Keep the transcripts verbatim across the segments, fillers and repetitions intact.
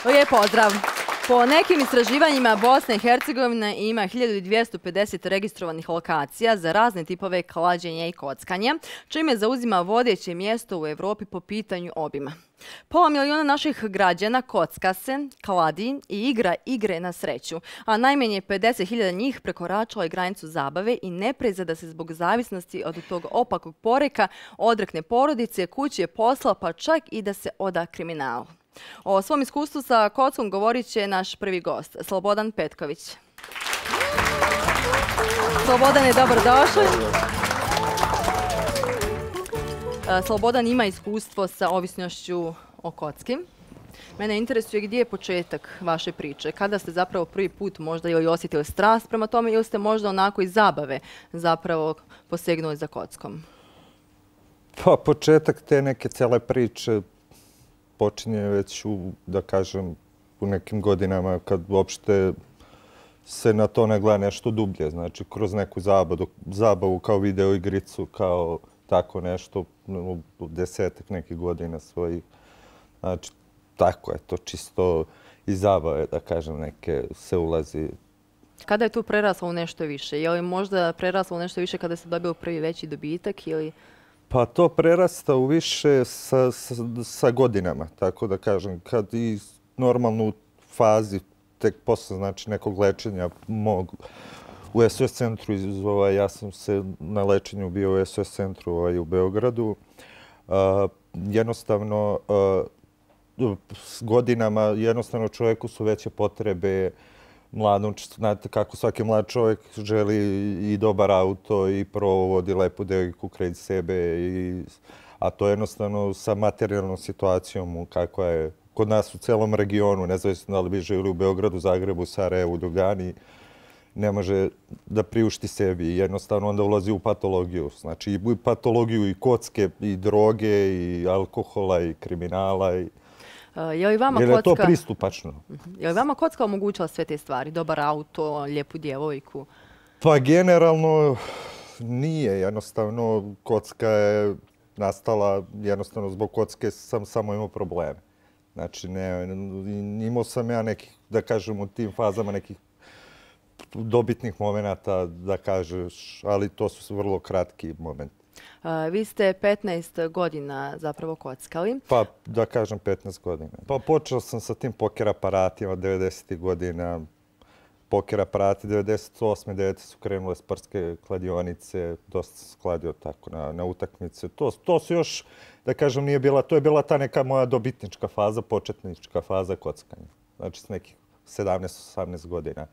Lijep pozdrav. Po nekim istraživanjima Bosna i Hercegovina ima hiljadu dvjesto pedeset registrovanih lokacija za razne tipove klađenja i kockanja, čime zauzima vodeće mjesto u Europi po pitanju obima. Pola milijuna naših građana kocka se, kladi i igra igre na sreću, a najmanje pedeset hiljada njih prekoračilo je granicu zabave i ne preza da se zbog zavisnosti od tog opakog poreka odrekne porodice, kuće, posla, pa čak i da se oda kriminalu. O svom iskustvu sa kockom govorit će naš prvi gost, Slobodan Petković. Slobodan je dobrodošao. Slobodan ima iskustvo sa ovisnošću o kocki. Mene interesuje gdje je početak vaše priče. Kada ste zapravo prvi put možda ili osjetili strast prema tome ili ste možda onako iz zabave zapravo posegnuli za kockom? Pa početak te neke cijele priče počinje već u, da kažem, u nekim godinama kad uopšte se na to ne gleda nešto dublje. Znači, kroz neku zabavu, zabavu kao video igricu, kao tako nešto, u desetak nekih godina svojih. Znači, tako je to čisto iz zabave, da kažem, neke se ulazi. Kada je tu preraslo u nešto više? Je li možda preraslo u nešto više kada ste dobili prvi veći dobitak ili... Pa to prerasta u više sa, sa, sa godinama, tako da kažem. Kad i normalno u fazi, tek posle znači, nekog lečenja mog u S O S centru, ovaj, ja sam se na lečenju bio u S O S centru ovaj, u Beogradu. Uh, jednostavno, uh, s godinama jednostavno čovjeku su veće potrebe. Mladom, znate kako svaki mlad čovjek želi i dobar auto i provodi lepu devojku kraj sebe. I, a to jednostavno sa materijalnom situacijom kakva je kod nas u celom regionu, nezavisno da li bi živjeli u Beogradu, Zagrebu, Sarajevu, Dogani, ne može da priušti sebi. Jednostavno onda ulazi u patologiju. Znači i patologiju i kocke, i droge, i alkohola, i kriminala. I, Je li vama jer je kocka... to pristupačno. Je li vama kocka omogućila sve te stvari? Dobar auto, lijepu djevojku? Pa generalno nije. Jednostavno kocka je nastala, jednostavno zbog kocke sam samo imao probleme. Znači ne, imao sam ja nekih, da kažem, u tim fazama nekih dobitnih momenata, da kažeš, ali to su vrlo kratki momenti. Uh, vi ste petnaest godina zapravo kockali. Pa, da kažem, petnaest godina. Pa počeo sam sa tim poker aparatima devedesetih godina. Poker aparati devedeset osme devete su krenule sportske kladionice. Dosta sam skladio tako na, na utakmice. To, to su još, da kažem, nije bila, to je bila ta neka moja dobitnička faza, početnička faza kockanja. Znači, s nekih sedamnaest osamnaest godina.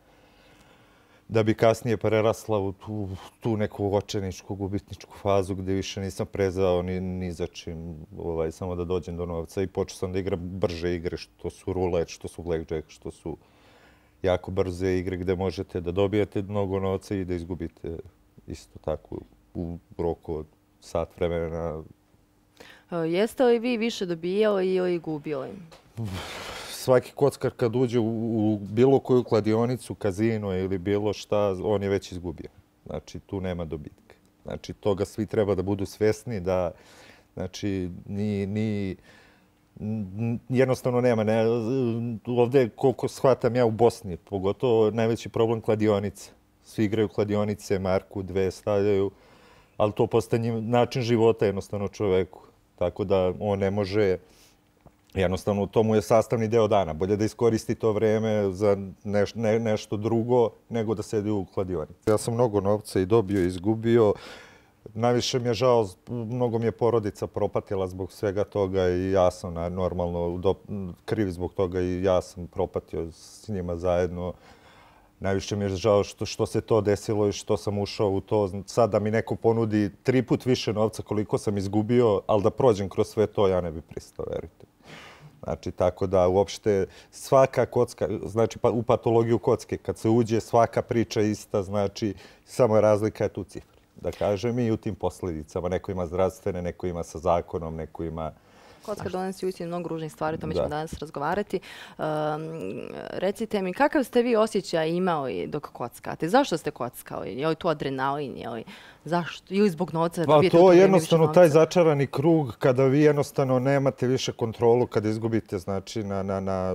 Da bi kasnije prerasla u tu, tu neku očajničku, gubitničku fazu gdje više nisam prezao ni, ni za čim, ovaj, samo da dođem do novca. I počeo sam da igram brže igre, što su rulet, što su blackjack, što su jako brze igre gdje možete da dobijete mnogo novca i da izgubite isto tako u roku od sat vremena. Jeste li vi više dobijali ili gubili? Svaki kockar kad uđe u, u bilo koju kladionicu, kazino ili bilo šta, on je već izgubio. Znači, tu nema dobitka. Znači, toga svi treba da budu svjesni da, znači, ni, ni, jednostavno nema. Ne, ovdje, koliko shvatam ja u Bosni, pogotovo najveći problem kladionice. Svi igraju kladionice, marku, dve stavljaju, ali to postane način života jednostavno čoveku. Tako da on ne može... Jednostavno, to mu je sastavni deo dana. Bolje da iskoristi to vreme za neš, ne, nešto drugo nego da sedi u kladionici. Ja sam mnogo novca i dobio i izgubio. Najviše mi je žao, mnogo mi je porodica propatila zbog svega toga i ja sam normalno do, kriv zbog toga i ja sam propatio s njima zajedno. Najviše mi je žao što, što se to desilo i što sam ušao u to. Sad da mi neko ponudi tri put više novca koliko sam izgubio, ali da prođem kroz sve to, ja ne bi pristao, verujte. Znači, tako da uopšte svaka kocka, znači pa, u patologiju kocke, kad se uđe svaka priča ista, znači samo razlika je tu cifra. Da kažem i u tim posljedicama. Neko ima zdravstvene, neko ima sa zakonom, neko ima... Kocka donosi uistinu mnogo ružnih stvari, o tome ćemo danas razgovarati. Um, recite mi, kakav ste vi osjećaj imali dok kockate? Zašto ste kockali? Je li to adrenalin? Je li, zašto? Ili zbog novca? Pa to je jednostavno taj začarani krug kada vi jednostavno nemate više kontrolu kada izgubite, znači na, na, na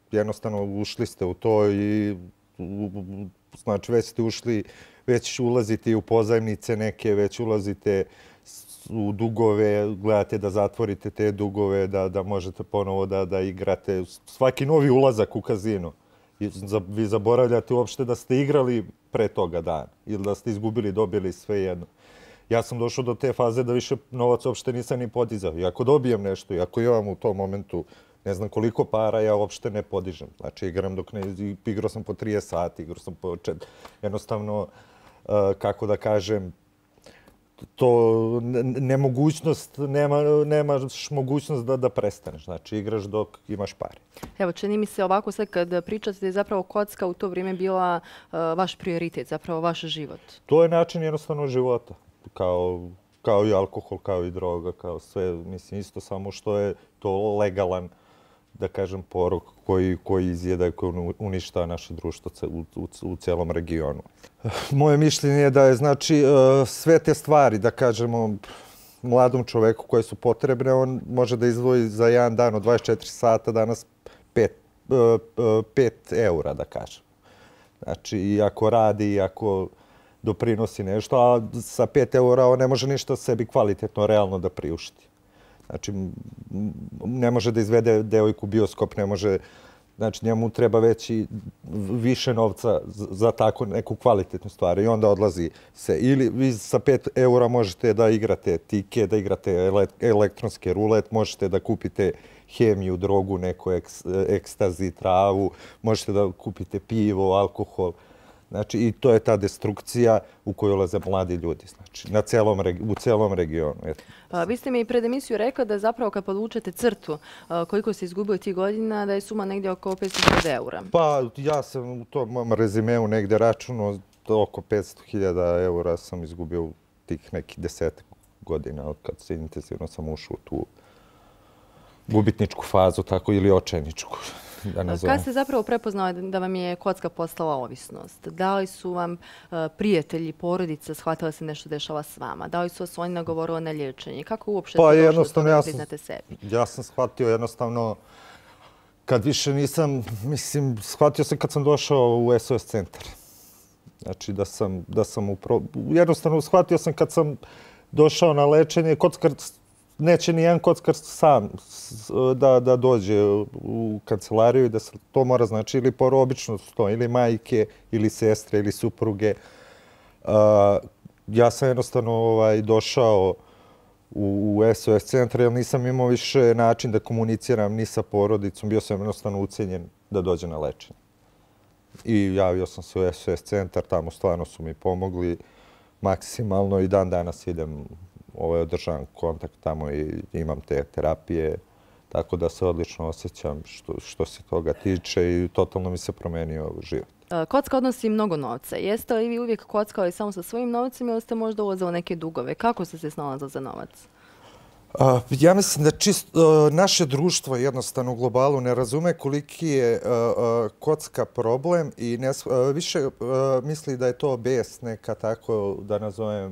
jednostavno ušli ste u to i znači već ste ušli, već ulazite u pozajmice neke, već ulazite u dugove, gledate da zatvorite te dugove, da, da možete ponovo da, da igrate. Svaki novi ulazak u kazino. Vi zaboravljate uopšte da ste igrali pre toga dana ili da ste izgubili, dobili sve jedno. Ja sam došao do te faze da više novac uopšte nisam ni podizao. I ako dobijem nešto, i ako imam u tom momentu ne znam koliko para, ja uopšte ne podižem. Znači, igram dok ne... Igrao sam po trideset sati, igrao sam po čet... Jednostavno, kako da kažem, to nemogućnost, nema, nemaš mogućnost da, da prestaneš. Znači, igraš dok imaš pare. Evo, čini mi se ovako sad kad pričate da je zapravo kocka u to vrijeme bila uh, vaš prioritet, zapravo vaš život. To je način jednostavno života. Kao, kao i alkohol, kao i droga, kao sve. Mislim, isto samo što je to legalan, da kažem, porok koji, koji izjeda i koji uništava naše društvo u, u, u cijelom regionu. Moje mišljenje je da je, znači, sve te stvari, da kažemo, mladom čoveku koje su potrebne, on može da izdvoji za jedan dan od dvadeset četiri sata danas pet eura, da kažem. Znači, i ako radi, i ako doprinosi nešto, a sa pet eura on ne može ništa sebi kvalitetno, realno da priušti. Znači, ne može da izvede devojku u bioskop, ne može, znači njemu treba veći, više novca za tako neku kvalitetnu stvar i onda odlazi se. Ili vi sa pet eura možete da igrate tike, da igrate elektronske rulet, možete da kupite hemiju, drogu, neku ekstazi, travu, možete da kupite pivo, alkohol. Znači, i to je ta destrukcija u koju ulaze mladi ljudi, znači, na celom, u celom regionu. A, vi ste mi pred emisiju rekao da zapravo kad podvučete crtu a, koliko se izgubio tih godina, da je suma negdje oko petsto hiljada eura. Pa, ja sam u tom mom rezimeu negdje računao oko petsto hiljada eura sam izgubio u tih nekih deset godina od kad se intenzivno sam ušao u tu gubitničku fazu, tako, ili očajničku. Kad ste zapravo prepoznali da vam je kocka postala ovisnost? Da li su vam prijatelji, porodica shvatili se nešto dešava s vama? Da li su vas oni nagovorili na liječenje? Kako uopšte pa, ste došli do toga da priznate sebi? Ja sam shvatio jednostavno, kad više nisam, mislim, shvatio sam kad sam došao u S O S centar. Znači da sam, da sam upro... jednostavno shvatio sam kad sam došao na lečenje, kockar neće ni jedan kockar sam da, da dođe u kancelariju i da se to mora, znači, ili porobično to, ili majke, ili sestre, ili supruge. Uh, ja sam jednostavno ovaj, došao u, u S O S centar, jer nisam imao više način da komuniciram ni sa porodicom, bio sam jednostavno ucenjen da dođe na lečenje. I javio sam se u S O S centar, tamo stvarno su mi pomogli maksimalno i dan danas idem ovaj, održavam kontakt tamo i imam te terapije, tako da se odlično osjećam što, što se toga tiče i totalno mi se promenio život. Kocka odnosi mnogo novca. Jeste li vi uvijek kockali samo sa svojim novcima ili ste možda ulazili u neke dugove? Kako ste se snalazili za novac? Uh, ja mislim da čisto uh, naše društvo jednostavno u globalu ne razume koliki je uh, uh, kocka problem i ne, uh, više uh, misli da je to bes neka, tako da nazovem,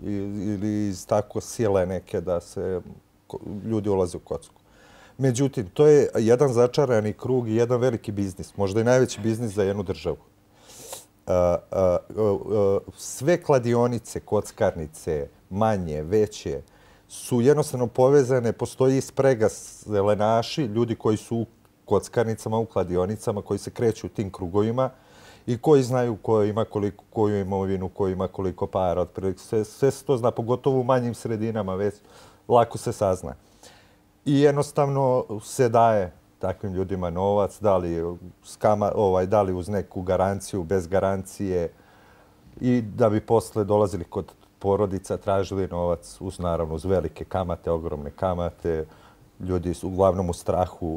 ili iz tako sile neke da se ljudi ulaze u kocku. Međutim, to je jedan začarani krug i jedan veliki biznis, možda i najveći biznis za jednu državu. Uh, uh, uh, sve kladionice, kockarnice, manje, veće, su jednostavno povezane, postoji sprega zelenaši, ljudi koji su u kockarnicama, u kladionicama, koji se kreću u tim krugovima i koji znaju ko ima koliko, koju imovinu, ko ima koliko para. Sve, sve se to zna, pogotovo u manjim sredinama, već lako se sazna. I jednostavno se daje takvim ljudima novac, da li, skama, ovaj, da li uz neku garanciju, bez garancije, i da bi posle dolazili kod porodica, tražili novac uz, naravno, uz velike kamate, ogromne kamate. Ljudi su uglavnom u strahu,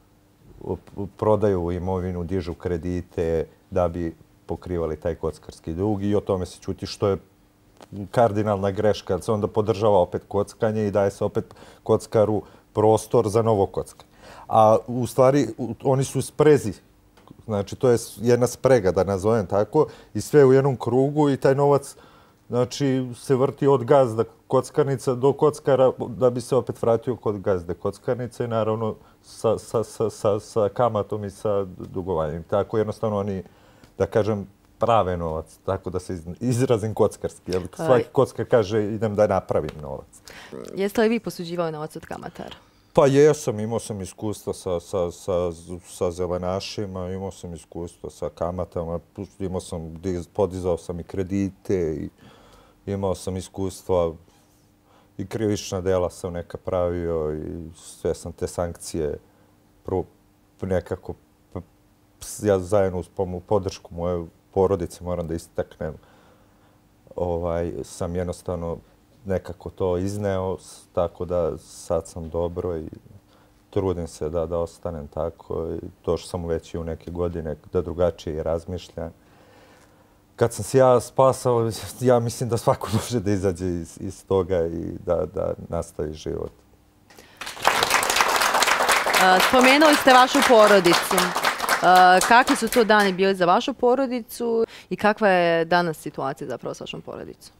prodaju imovinu, dižu kredite da bi pokrivali taj kockarski dug i o tome se čuti, što je kardinalna greška. Da se onda podržava opet kockanje i daje se opet kockaru prostor za novo kockanje. A u stvari oni su sprezi. Znači to je jedna sprega, da nazovem tako, i sve u jednom krugu i taj novac Znači, se vrti od gazda kockarnica do kockara da bi se opet vratio kod gazde kockarnice i naravno sa, sa, sa, sa, sa kamatom i sa dugovanjem. Tako jednostavno oni, da kažem, prave novac, tako da se izrazim kockarski. Jer svaki kockar kaže idem da napravim novac. Jeste li vi posuđivali novac od kamatara? Pa jesam, imao sam iskustva sa, sa, sa, sa zelenašima, imao sam iskustva sa kamatama, imao sam, podizao sam i kredite i imao sam iskustva i krivična dela sam neka pravio i sve sam te sankcije prvo nekako, ja zajedno uz podršku moje porodice moram da istaknem, ovaj, sam jednostavno nekako to izneo, tako da sad sam dobro i trudim se da, da ostanem tako. I došao sam već i u neke godine da drugačije razmišljam. Kad sam se ja spasao, ja mislim da svako može da izađe iz, iz toga i da, da nastavi život. Spomenuli ste vašu porodicu. Kakvi su to dani bili za vašu porodicu i kakva je danas situacija zapravo s vašom porodicom?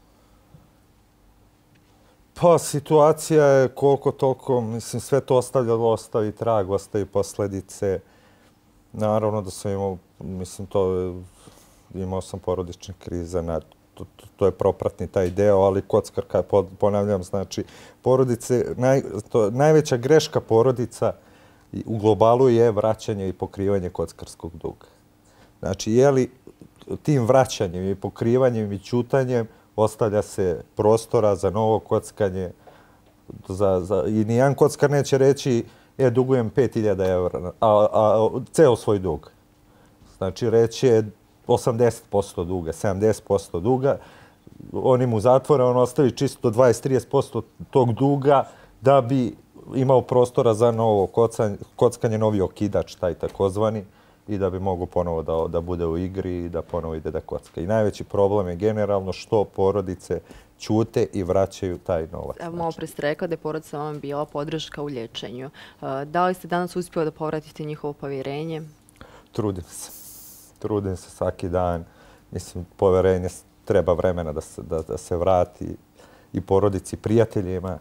Pa, situacija je koliko toliko, mislim, sve to ostavljalo, ostavi trag, ostavi posledice. Naravno da sam imao, mislim, to imao sam porodične krize, na, to, to, to je propratni taj deo, ali kockarka, ponavljam, znači, porodice, naj, to, najveća greška porodica u globalu je vraćanje i pokrivanje kockarskog duga. Znači, je li tim vraćanjem i pokrivanjem i ćutanjem ostavlja se prostora za novo kockanje. Za, za, I nijedan kockar neće reći e, dugujem pet hiljada evra, a, a ceo svoj dug. Znači, reći je osamdeset posto duga, sedamdeset posto duga. Oni mu zatvore, on ostavi čisto dvadeset do trideset posto tog duga da bi imao prostora za novo kockanje, kockanje, novi okidač, taj takozvani, i da bi mogo ponovo da, da bude u igri i da ponovo ide da kocka. I najveći problem je generalno što porodice ćute i vraćaju taj novac. Evo, malo pre ste rekla da je porodica vam bila podrška u liječenju. Da li ste danas uspjeli da povratite njihovo povjerenje? Trudim se. Trudim se svaki dan. Mislim, povjerenje treba vremena da se, da, da se vrati i porodici, i prijateljima.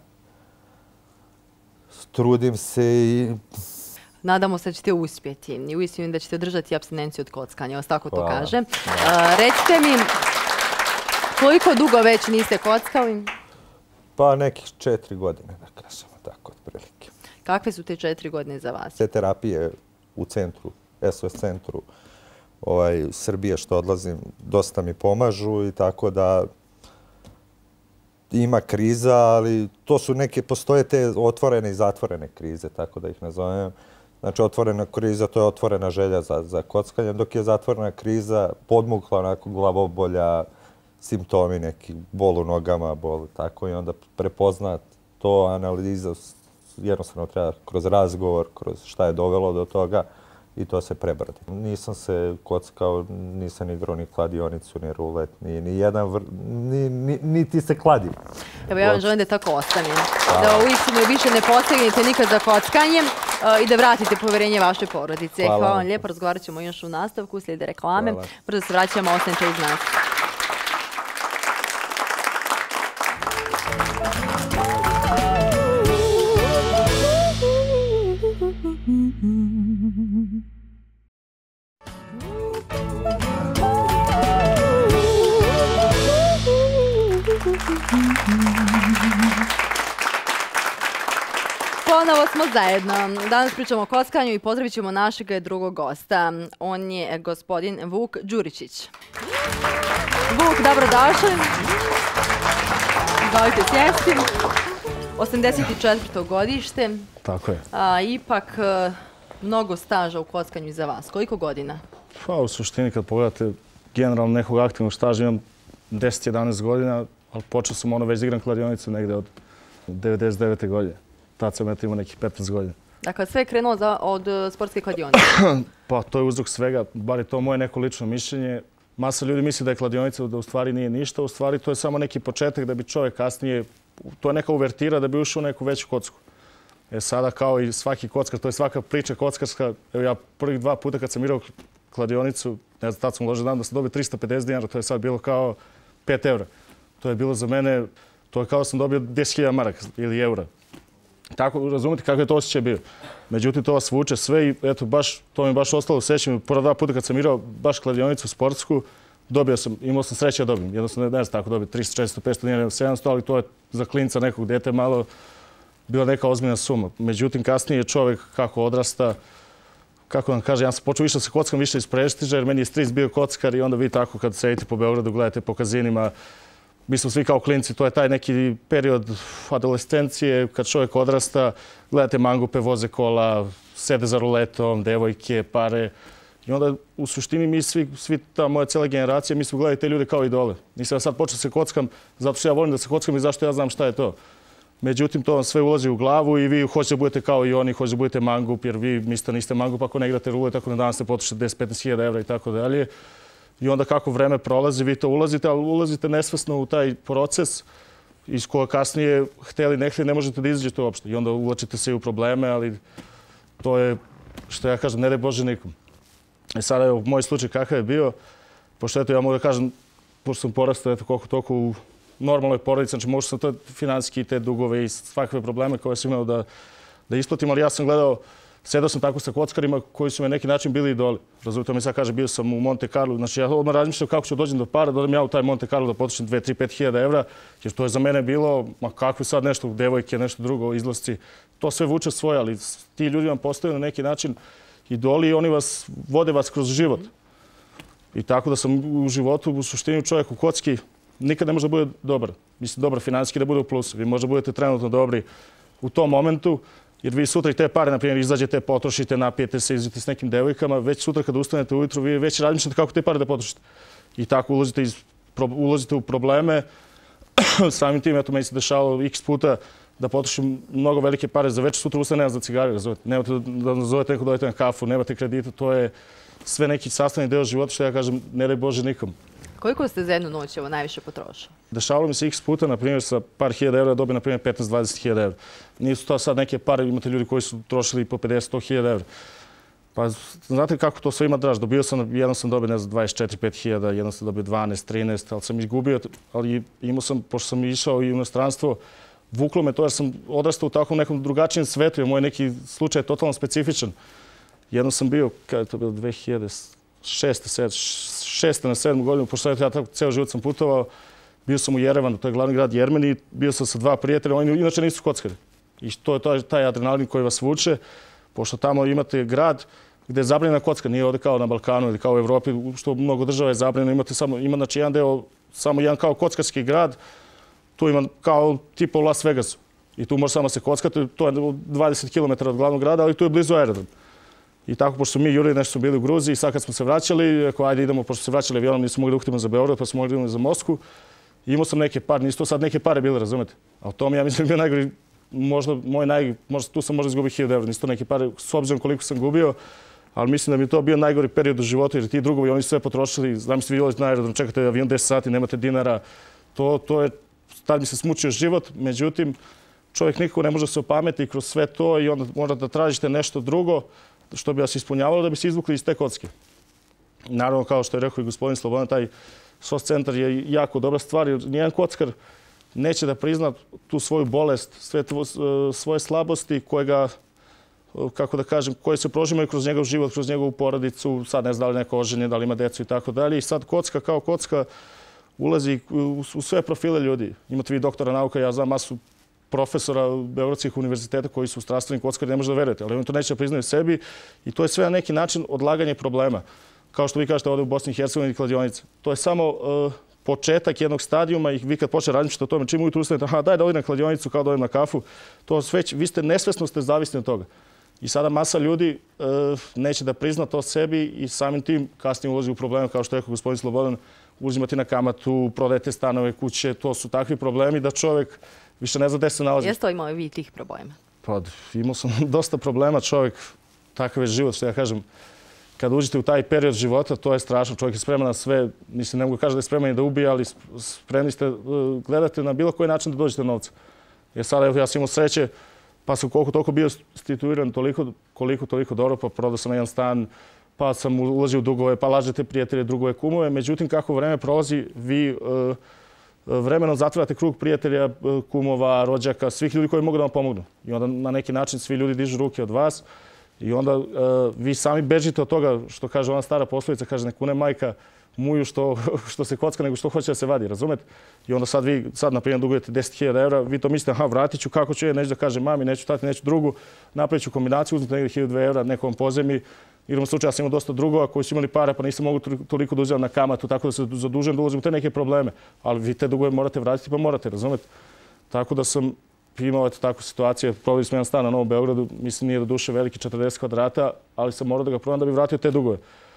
Trudim se i... Nadamo se da ćete uspjeti i uistinu da ćete održati apstinenciju od kockanja, vas tako to kaže. Recite mi, koliko dugo već niste kockali? Pa nekih četiri godine, da kažemo tako, otprilike. Kakve su te četiri godine za vas? Te terapije u centru, S O S centru ovaj, Srbije što odlazim, dosta mi pomažu i tako da ima kriza, ali to su neke, postoje te otvorene i zatvorene krize, tako da ih nazovem. Znači, otvorena kriza, to je otvorena želja za, za kockanje, dok je zatvorena kriza podmukla onako glavobolja, simptomi neki, bol u nogama, bol tako i onda prepoznat to, analiza, jednostavno treba kroz razgovor, kroz šta je dovelo do toga i to se prebrodi. Nisam se kockao, nisam igrao ni kladionicu, ni rulet, ni, ni jedan, vr, ni, ni, niti se kladim. Evo ja vam želim da tako ostane. Da uistinu više ne posegnete nikad za kockanjem i da vratite povjerenje vašoj porodici. Hvala, Hvala vam lijepo, razgovarat ćemo još u nastavku, slijede reklame. Hvala. Brzo se vraćamo, ostanite uz nas. Ponovo smo zajedno. Danas pričamo o kockanju i pozdravit ćemo našeg drugog gosta. On je gospodin Vuk Đuričić. Vuk, dobrodošli. Izvolite sjesti. osamdeset četvrto godište. Tako je. A, ipak mnogo staža u kockanju iza vas. Koliko godina? Pa, u suštini, kad pogledate generalno nekog aktivnog staža, imam deset do jedanaest godina, ali počeo sam ono već da igram kladionicu negde od devedeset devete godine. Tad sam imao nekih petnaest godina. Dakle, sve je krenulo za, od sportske kladionice? Pa, to je uzrok svega, bar je to moje neko lično mišljenje. Masa ljudi misli da je kladionica, da u stvari nije ništa. U stvari, to je samo neki početak da bi čovjek kasnije, to je neka uvertira da bi ušao u neku veću kocku. E sada, kao i svaki kockar, to je svaka priča kockarska. Evo ja prvih dva puta kad sam igrao kladionicu, ne znam, tad sam uložio dan da sam dobio trista pedeset dinara, to je sad bilo kao pet evra. To je bilo za mene, to je kao da sam dobio deset hiljada maraka ili eura. Tako, razumite kako je to osjećaj bio. Međutim, to vas vuče sve i eto, baš, to mi je baš ostalo u sećanju. Prva dva puta kad sam igrao baš kladionicu sportsku, dobio sam, imao sam sreće da dobijem. Jednostavno, ne znam tako dobio tristo, četiristo, petsto, nije sedamsto, ali to je za klinca nekog dete malo bila neka ozbiljna suma. Međutim, kasnije čovjek kako odrasta, kako vam kaže, ja sam počeo više da se kockam više iz prestiža, jer meni je stric bio kockar i onda vi tako kad sedite po Beogradu, gledate po kazinima, mi smo svi kao klinci, to je taj neki period adolescencije, kad čovjek odrasta, gledate mangupe, voze kola, sede za ruletom, devojke, pare. I onda u suštini mi svi, svi ta moja cijela generacija, mi smo gledali te ljude kao idole. Nisam ja sad počeo se kockam zato što ja volim da se kockam i zašto ja znam šta je to. Međutim, to vam sve ulazi u glavu i vi hoćete da budete kao i oni, hoćete da budete mangup, jer vi mislite niste mangup ako ne igrate rulet, ako na danas ste potrošite deset do petnaest hiljada evra i tako dalje. I onda kako vreme prolazi, vi to ulazite, ali ulazite nesvesno u taj proces iz koja kasnije, hteli, ne hteli, ne možete da izađete uopšte. I onda uvlačite se i u probleme, ali to je, što ja kažem, ne daj Bože nikom. E sada, evo, moj slučaj kakav je bio, pošto eto, ja mogu da kažem, pošto sam porastao, eto, koliko toliko u normalnoj porodici, znači možda sam to finansijski te dugove i svakve probleme koje sam imao da, da isplatim, ali ja sam gledao, sedao sam tako sa kockarima koji su me na neki način bili idoli. Razumite, mi sad kaže, bio sam u Monte Carlo, znači ja odmah razmišljam kako ću dođem do para, da odem ja u taj Monte Carlo da potrošim dve, tri, pet hiljada evra, jer to je za mene bilo, ma kakvi sad nešto, devojke, nešto drugo, izlasci, to sve vuče svoje, ali ti ljudi vam postaju na neki način idoli i oni vas, vode vas kroz život. I tako da sam u životu, u suštini čovjek u kocki, nikad ne može da bude dobar. Mislim, dobar finansijski da bude u plusu. Vi možda budete trenutno dobri u tom momentu, jer vi sutra i te pare, na primjer, izađete, potrošite, napijete se, izđete s nekim devojkama, već sutra kada ustanete ujutru, vi već razmišljate kako te pare da potrošite. I tako ulazite, iz, ulazite u probleme. Samim tim, eto, meni se dešavalo x puta da potrošim mnogo velike pare za večer, sutra ustane, nema za cigare, razumete. Nemate da nazovete neko, dojete na kafu, nemate kredita, to je sve neki sastavni deo života, što ja kažem, ne daj Bože nikom. Koliko ste za jednu noć ovo najviše potrošili? Dešavalo mi se x puta, na primjer, sa par hiljada evra dobije, na primjer, petnaest do dvadeset hiljada evra. Nisu to sad neke pare, imate ljudi koji su trošili po pedeset do sto hiljada evra. Pa znate kako to sve ima draž? Dobio sam, jednom sam dobio, ne znam, dvadeset četiri do pet hiljada, jednom sam dobio dvanaest, trinaest, ali sam izgubio, ali imao sam, pošto sam išao i u inostranstvo, vuklo me to jer sam odrastao u takvom nekom drugačijem svetu, jer moj neki slučaj je totalno specifičan. Jednom sam bio, kada je to bilo dve hiljade šeste, šeste na sedmu godinu, pošto ja tako ceo život sam putovao, bio sam u Jerevanu, to je glavni grad Jermeniji, bio sam sa dva prijatelja, oni inače nisu kockari. I to je taj, taj adrenalin koji vas vuče, pošto tamo imate grad gde je zabranjena kocka, nije ovde kao na Balkanu ili kao u Evropi, što mnogo država je zabranjeno, imate samo, ima znači jedan deo, samo jedan kao kockarski grad, tu ima kao tipa u Las Vegasu. I tu može samo se kockati, to je dvadeset kilometara od glavnog grada, ali tu je blizu aerodrom. I tako, pošto smo mi jurili, nešto smo bili u Gruziji, sad kad smo se vraćali, rekao, ajde idemo, pošto se vraćali avionom, nismo mogli da uhvatimo za Beograd, pa smo mogli da idemo za Moskvu. Imao sam neke pare, nisu to sad neke pare bile, razumete? A u tom ja mislim bio najgori, možda moj naj, možda, tu sam možda izgubio hiljadu evra, nisu to neke pare, s obzirom koliko sam gubio, ali mislim da mi je to bio najgori period u životu, jer ti drugovi, oni su sve potrošili, znam se vi dolazite na aerodrom, čekate avion deset sati, nemate dinara, to, to je, tad mi se smučio život, međutim, čovjek nikako ne može se opameti kroz sve to i onda mora da tražite nešto drugo što bi vas ispunjavalo da bi se izvukli iz te kocke. Naravno, kao što je rekao i gospodin Slobodan, taj S O S centar je jako dobra stvar, jer nijedan kockar neće da prizna tu svoju bolest, sve svoje slabosti koje ga, kako da kažem, koje se prožimaju kroz njegov život, kroz njegovu porodicu, sad ne zna da li neko oženjen, da li ima decu i tako dalje. I sad kocka kao kocka ulazi u, u sve profile ljudi. Imate vi doktora nauka, ja znam masu profesora beogradskih univerziteta koji su strastveni kockari, ne možete da verujete, ali oni to neće da priznaju sebi i to je sve na neki način odlaganje problema. Kao što vi kažete ovdje u Bosni i Hercegovini kladionica. To je samo uh, početak jednog stadijuma i vi kad počne razmišljati o tome čim ujutru ustanete, aha, daj da odem na kladionicu kao da odem na kafu, to sve, vi ste nesvesno ste zavisni od toga. I sada masa ljudi uh, neće da prizna to sebi i samim tim kasnije ulazi u probleme, kao što je rekao gospodin Slobodan, uzimati na kamatu, prodajete stanove, kuće, to su takvi problemi da čovjek više ne zna gde se nalazi. Jeste li imali vi tih problema? Pa, imao sam dosta problema, čovjek, takav je život, što ja kažem. Kad uđete u taj period života, to je strašno. Čovjek je spreman na sve, mislim, ne mogu kažem da je spreman i da ubije, ali spremni ste, gledate na bilo koji način da dođete novca. Jer sada, ja sam imao sreće, pa sam koliko toliko bio situiran toliko, koliko toliko dobro, pa prodao sam jedan stan, pa sam ulazio u dugove, pa lažete prijatelje, drugove, kumove. Međutim, kako vreme prolazi, vi uh, vremenom zatvarate krug prijatelja, kumova, rođaka, svih ljudi koji mogu da vam pomognu. I onda na neki način svi ljudi dižu ruke od vas i onda uh, vi sami bežite od toga što kaže ona stara poslovica, kaže ne kune majka muju što, što se kocka, nego što hoće da se vadi, razumete? I onda sad vi, sad na primjer dugujete deset hiljada evra, vi to mislite, aha, vratit ću, kako ću je, neću da kažem mami, neću tati, neću drugu, napravit ću kombinaciju, uzmite negdje hiljadu dve evra, nekom pozemi. Jer u slučaju ja sam imao dosta drugova koji su imali para pa nisam mogu toliko da uzimam na kamatu, tako da se zadužujem da ulazim u te neke probleme. Ali vi te dugove morate vratiti pa morate, razumete? Tako da sam imao eto takvu situaciju. Prodali smo jedan stan na Novom Beogradu, mislim nije do duše veliki četrdeset kvadrata, ali sam morao da ga prodam da bi vratio te dugove.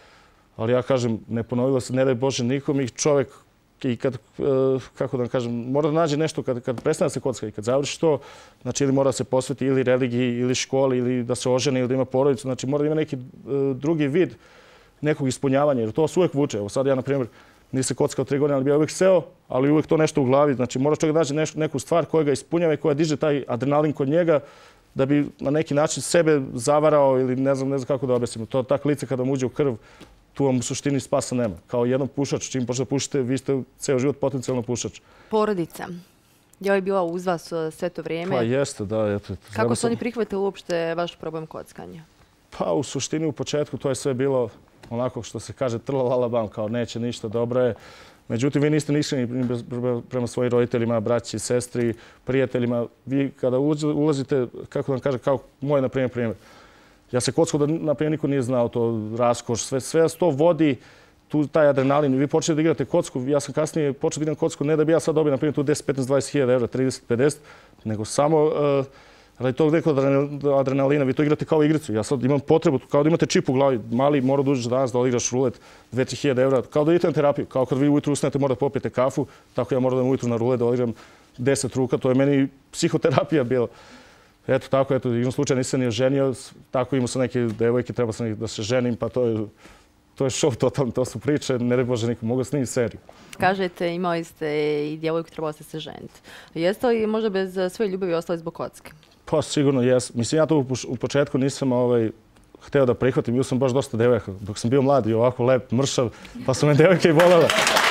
Ali ja kažem, ne ponovilo se, ne daj Bože nikom i čovjek i kad, kako da vam kažem, mora da nađe nešto kad, kad prestane da se kocka i kad završi to, znači ili mora da se posveti ili religiji, ili školi, ili da se oženi, ili da ima porodicu, znači mora da ima neki drugi vid nekog ispunjavanja, jer to se uvijek vuče. Evo sad ja, na primjer, nisam kockao tri godine, ali bi ja uvijek seo, ali uvijek to nešto u glavi, znači mora čovjek da nađe neš, neku stvar koja ga ispunjava i koja diže taj adrenalin kod njega, da bi na neki način sebe zavarao ili ne znam, ne znam kako da objasnim. To tako lice kada mu uđe u krv, tu vam u suštini spasa nema. Kao jedan pušač, čim počne da pušite, vi ste ceo život potencijalno pušač. Porodica. Je li bila uz vas sve to vrijeme? Pa jeste, da. Eto, kako su oni prihvatili uopšte vaš problem kockanja? Pa u suštini u početku to je sve bilo onako što se kaže trlalalabam, kao neće ništa, dobro je. Međutim, vi niste nišli prema svojim roditeljima, braći, sestri, prijateljima. Vi kada ulazite, kako da vam kažem, kao moj, na primjer, primjer. Ja se kockao da, na primjer, niko nije znao to, raskoš, sve, sve to vodi, tu taj adrenalin. Vi počeli da igrate kocku, ja sam kasnije počeo da igram kocku, ne da bi ja sad dobio, na primjer, tu deset, petnaest, dvadeset hiljada evra, trideset, pedeset, nego samo uh, radi tog nekog adrenalina. Vi to igrate kao igricu. Ja sad imam potrebu, kao da imate čip u glavi, mali, mora da uđeš danas da odigraš rulet, dve do tri hiljade evra, kao da idete na terapiju. Kao kad vi ujutru ustanete, mora da popijete kafu, tako ja moram da ujutru na rulet da odigram deset ruka, to je meni psihoterapija bila. Eto tako, eto, jednom slučaju nisam ni oženio, tako imao sam neke devojke, trebao sam da se ženim, pa to je, to je show totalno, to su priče, ne daj Bože nikom, mogu snimiti seriju. Kažete, imali ste i djevojku, trebali ste se ženiti. Jeste li možda bez svoje ljubavi ostali zbog kocke? Pa sigurno jes. Mislim, ja to u početku nisam ovaj, hteo da prihvatim, bio sam baš dosta devojaka. Dok sam bio mlad i ovako lep, mršav, pa su me devojke i voljela.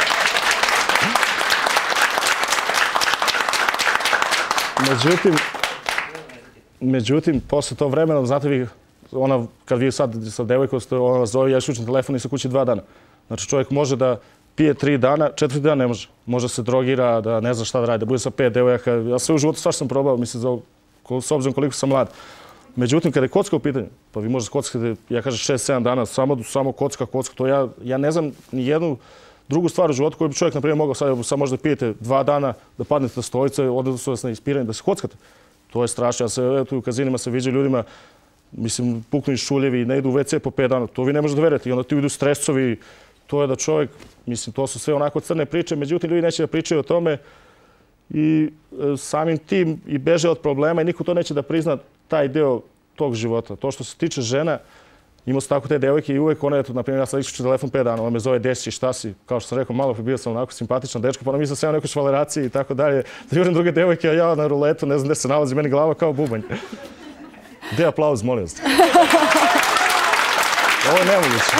Međutim, Međutim, posle tog vremena, znate vi, ona, kad vi sad sa devojkom, ona vas zove, ja još učim telefon i sa kući dva dana. Znači čovjek može da pije tri dana, četvrti dan ne može. Može se drogira, da ne zna šta da radi, da bude sa pet devojaka. Ja sve u životu svašta sam probao, mislim, za, s obzirom koliko sam mlad. Međutim, kada je kocka u pitanju, pa vi možete kockati, ja kažem, šest sedam dana, samo, samo kocka, kocka, to ja, ja ne znam ni jednu drugu stvar u životu koju bi čovjek, na primjer, mogao sad, sad možda pijete dva dana, da padnete na stolice, odete su vas na ispiranje, da se kockate. To je strašno. Ja se tu u kazinima se viđa ljudima, mislim, puknu iz šuljevi, ne idu u ve ce po pet dana. To vi ne možete da verujete. I onda ti idu stresovi. To je da čovjek, mislim, to su sve onako crne priče. Međutim, ljudi neće da pričaju o tome i e, samim tim i beže od problema i niko to neće da prizna taj deo tog života. To što se tiče žena, imao su tako te devojke i uvek one, eto, na primjer, ja sam isključio telefon pet dana, ona me zove desi, šta si, kao što sam rekao, malo bio sam onako simpatičan dečko, pa onda mislim sve o nekoj švaleraciji i tako dalje. Da jurim druge devojke, a ja na ruletu, ne znam gde se nalazi, meni glava kao bubanj. Gde aplauz, molim vas. Ovo je nemoguće.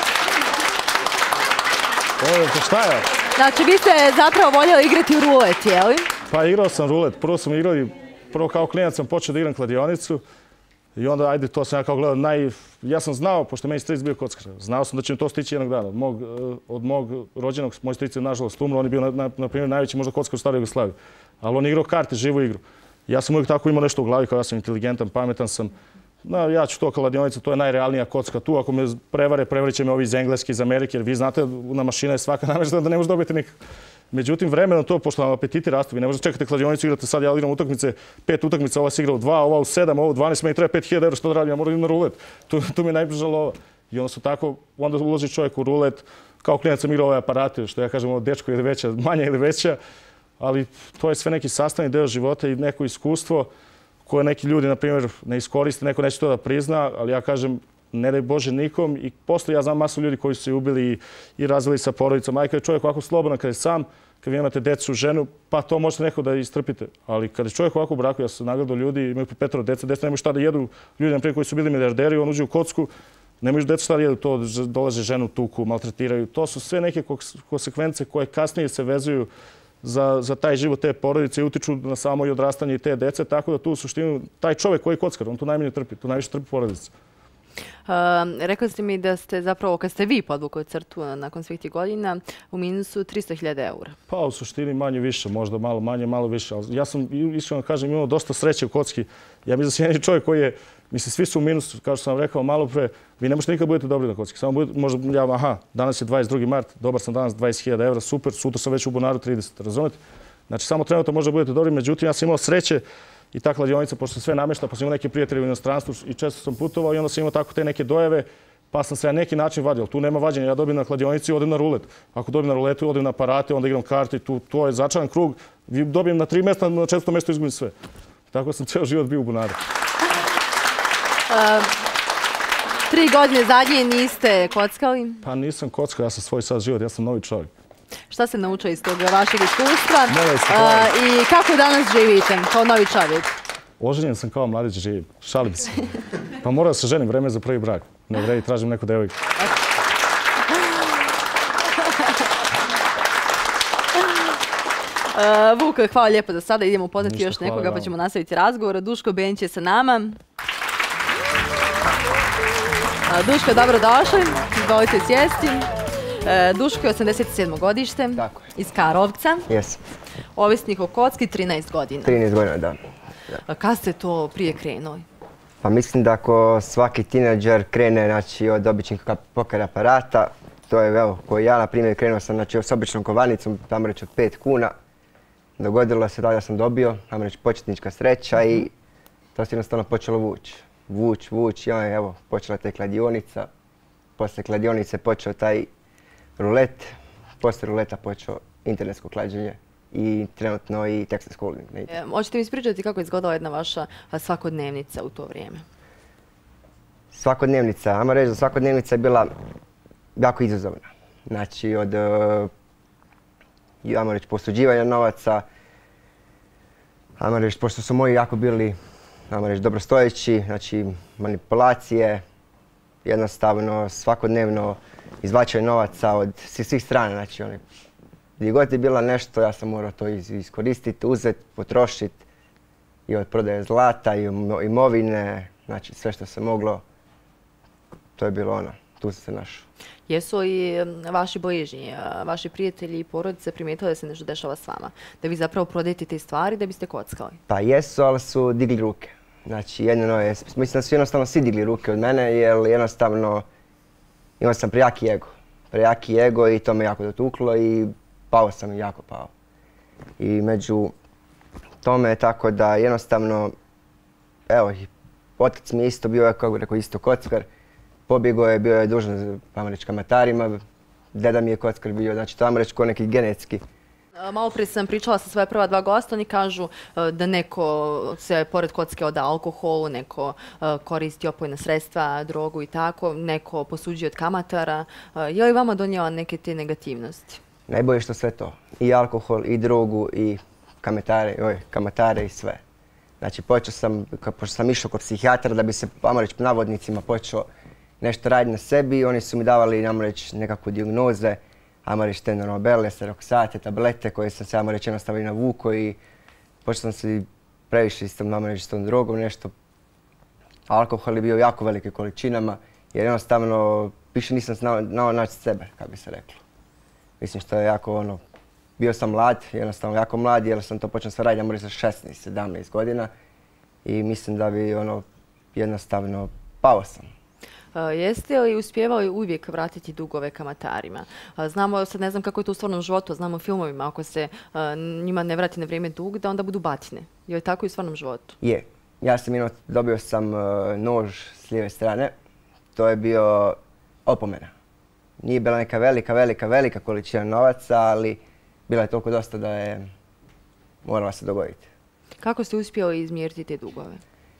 Ovo je, šta je? Znači, vi ste zapravo voljeli igrati u rulet, je li? Pa igrao sam rulet. Prvo sam igrao i prvo kao klijent sam počeo da igram kladionicu. I onda, ajde, to sam ja kao gledao, naj... Ja sam znao, pošto meni stric bio kockar, znao sam da će mi to stići jednog dana. Od mog, od mog rođenog, moj stric je nažalost umro, on je bio, na, na, na primjer, najveći možda kockar u staroj Jugoslaviji. Ali on je igrao karte, živu igru. Ja sam uvijek tako imao nešto u glavi, kao ja sam inteligentan, pametan sam. No, ja ću to kladionica, to je najrealnija kocka tu. Ako me prevare, prevarit će me ovi iz Engleske, iz Amerike, jer vi znate, na mašina je svaka namješta da ne može dobiti nikak. Međutim, vremenom to, pošto vam apetiti rastu, vi ne možete čekati kladionicu, igrate sad, ja igram utakmice, pet utakmica, ova se igra u dva, ova u sedam, ova u dvanaest, meni treba pet hiljada evra, što da radim, ja moram na rulet. Tu, tu mi je najbliža lova. I onda su tako, onda uloži čovjek u rulet, kao klijent sam igrao ove aparate, što ja kažem, ovo dečko ili veća, manja ili veća, ali to je sve neki sastavni deo života i neko iskustvo koje neki ljudi, na primjer, ne iskoriste, neko neće to da prizna, ali ja kažem, ne daj Bože nikom. I posle ja znam masu ljudi koji su se ubili i, i razvili sa porodicom. Majka je čovjek ovako slobodan kada je sam, kad vi imate decu, ženu, pa to možete neko da istrpite. Ali kada je čovjek ovako u braku, ja sam nagledao ljudi, imaju po petoro deca, deca nemaju šta da jedu. Ljudi, na primjer, koji su bili milijarderi, on uđe u kocku, nemaju deca šta da jedu, to dolaze ženu tuku, maltretiraju. To su sve neke konsekvence koje kasnije se vezuju za, za taj život te porodice i utiču na samo i odrastanje i te dece, tako da tu u suštini taj čovjek koji je kockar, on tu najmanje trpi, tu najviše trpi porodica. Uh, rekli ste mi da ste zapravo, kad ste vi podvukli crtu nakon svih tih godina, u minusu tristo hiljada eura. Pa u suštini manje više, možda malo manje, malo više. Ali ja sam, iskreno kažem, imao dosta sreće u kocki. Ja mislim da sam jedan čovjek koji je, mislim, svi su u minusu, kao što sam rekao malo pre, vi ne možete nikad budete dobri na kocki. Samo budete, možda, ja, aha, danas je dvadeset drugi mart, dobar sam danas dvadeset hiljada eura, super, sutra sam već u bunaru trideset, razumete? Znači, samo trenutno možda budete dobri, međutim, ja sam imao sreće i ta kladionica, pošto sam sve namješta, pa sam imao neke prijatelje u inostranstvu i često sam putovao i onda sam imao tako te neke dojave, pa sam se na neki način vadio. Tu nema vađenja, ja dobijem na kladionici i odem na rulet. Ako dobijem na ruletu, odem na aparate, onda igram karte, tu, to je začaran krug. Dobijem na tri mjesta, na četvrto mjesto izgubim sve. Tako sam cijel život bio u bunaru. Uh, tri godine zadnje niste kockali? Pa nisam kockao, ja sam svoj sad život, ja sam novi čovjek. Šta se naučio iz tog vašeg iskustva uh, i kako danas živite kao novi čovjek? Oženjen sam kao mladić živim, šalim se. Pa moram da se ženim, vreme je za prvi brak. Ne vredi, tražim neku devojku. Uh, Vuk, hvala lijepo za sada. Idemo upoznati još nekoga pa ćemo nastaviti razgovor. Duško Benić je sa nama. Uh, Duško, dobro došli. Izvolite sjesti. Uh, Duško je osamdeset sedmo godište. Tako je. Iz Karlovca. Jesam. Ovisnik o kocki, trinaest godina. trinaest godina, da. Uh, kad ste to prije krenuli? Pa mislim da ako svaki tineđer krene, znači, od običnih poker aparata, to je, evo, koji ja, na primjer, krenuo sam, znači, s običnom kovanicom, tamo reći od pet kuna. Dogodilo se da sam dobio, tamo reći, početnička sreća i to se jednostavno počelo vući. Vuć, vuć i onda, evo, počela te kladionica. Poslije kladionice počeo taj rulet, poslije ruleta počeo internetsko klađenje i trenutno i Texas Hold'em. E, možete mi ispričati kako je izgledala jedna vaša svakodnevnica u to vrijeme? Svakodnevnica, ajmo reći da svakodnevnica je bila jako izazovna. Znači od, ajmo reći, posuđivanja novaca, ajmo reći, pošto su moji jako bili, ajmo reći, dobrostojeći, znači manipulacije, jednostavno svakodnevno izvačaju novaca od svih strana, znači oni, gdje god je bila nešto, ja sam morao to iskoristiti, uzeti, potrošiti i od prodaje zlata i imovine, znači sve što se moglo, to je bilo ono, tu sam se našao. Jesu i vaši bližnji, vaši prijatelji i porodice primijetili da se nešto dešava s vama? Da vi zapravo prodajete te stvari da biste kockali? Pa jesu, ali su digli ruke. Znači, jedino je, mislim da su jednostavno svi digli ruke od mene, jer jednostavno imao sam prejaki ego. Prejaki ego i to me jako dotuklo i pao sam, jako pao. I među tome tako da jednostavno, evo, otac mi je isto bio, kako bi rekao, isto kockar. Pobjegao je, bio je dužan, ajmo reći, kamatarima. Deda mi je kockar bio, znači to ajmo reći ko neki genetski. Malo prije sam pričala sa svoje prva dva gosta, oni kažu da neko se pored kocke oda alkoholu, neko koristi opojna sredstva, drogu i tako, neko posuđuje od kamatara. Je li vama donijela neke te negativnosti? Najbolje što sve to. I alkohol, i drogu, i kamatare, oj, kamatare i sve. Znači počeo sam, pošto sam išao kod psihijatra da bi se, ajmo reći, navodnicima počeo nešto raditi na sebi i oni su mi davali, ajmo reći, nekakve dijagnoze. Ajmo reći, te normobele, seroksate, tablete koje sam se, ajmo reći, jednostavno i navukao i počeo sam se previše s tom, ajmo reći, s tom drogom nešto. Alkohol je bio jako velike količinama jer jednostavno više nisam znao naći sebe, kako bi se reklo. Mislim što je jako ono, bio sam mlad, jednostavno jako mlad jer sam to počeo sve raditi, ajmo reći, sa šesnaest sedamnaest godina i mislim da bi ono, jednostavno pao sam. Jeste li uspjevali uvijek vratiti dugove kamatarima? Znamo, sad ne znam kako je to u stvarnom životu, znamo u filmovima, ako se njima ne vrati na vrijeme dug, da onda budu batine. Je li tako i u stvarnom životu? Je. Ja sam jedno, dobio sam nož s lijeve strane. To je bio opomena. Nije bila neka velika, velika, velika količina novaca, ali bila je toliko dosta da je morala se dogoditi. Kako ste uspjeli izmjeriti te dugove?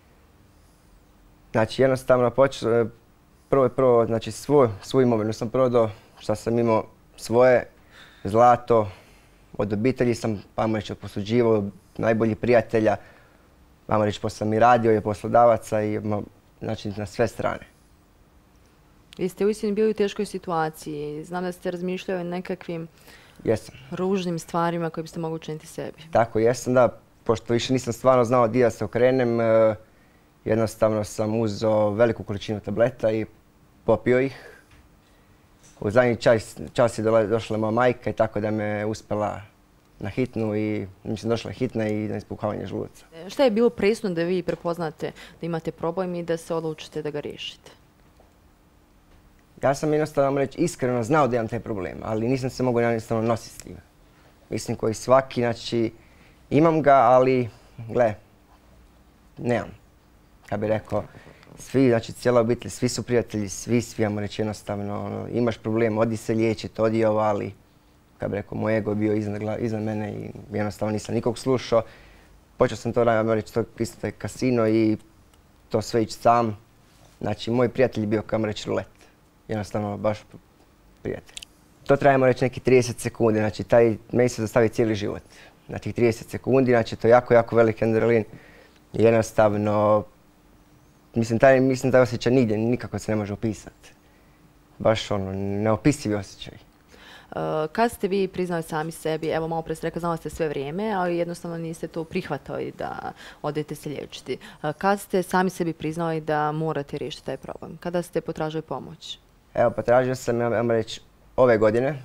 Znači, jednostavno počeo, prvo je prvo, znači svoj, svoju imovinu sam prodao, šta sam imao svoje, zlato, od obitelji sam, ajmo reći, posuđivao, najboljih prijatelja, ajmo reći, posle sam i radio i poslodavaca i znači na sve strane. Vi ste uistinu bili u teškoj situaciji, znam da ste razmišljali o nekakvim Jesam. Ružnim stvarima koje biste mogli učiniti sebi. Tako, jesam, da. Pošto više nisam stvarno znao gdje da se okrenem, e, jednostavno sam uzeo veliku količinu tableta i popio ih. U zadnji čas, čas je došla moja majka i tako da me uspjela na hitnu i mislim došla je hitna i na ispuhavanje želuca. Šta je bilo presudno da vi prepoznate da imate problem i da se odlučite da ga riješite? Ja sam jednostavno reći iskreno znao da imam taj problem, ali nisam se mogao jednostavno nositi s tim. Mislim koji svaki, znači imam ga, ali gle, nemam. Kad bi rekao, svi, znači cijela obitelj, svi su prijatelji, svi, svi imamo reći jednostavno, ono, imaš problem, odi se liječiti, odi ovo, ali kad bi rekao, moj ego je bio iznad, iznad mene i jednostavno nisam nikog slušao. Počeo sam to raditi, reći, to isto taj kasino i to sve ići sam. Znači, moj prijatelj je bio, kao reći, rulet. Jednostavno, baš prijatelj. To trajamo reći neki trideset sekundi, znači taj meni se zastavi cijeli život. Na tih trideset sekundi, znači to je jako, jako veliki adrenalin. Jednostavno, mislim, taj, mislim, taj osjećaj nigdje, nikako se ne može opisati. Baš ono, neopisivi osjećaj. Uh, kad ste vi priznali sami sebi, evo malo pre ste rekli, znali ste sve vrijeme, ali jednostavno niste to prihvatali da odete se liječiti. Uh, kad ste sami sebi priznali da morate riješiti taj problem? Kada ste potražili pomoć? Evo, potražio sam, ja vam reći, ove godine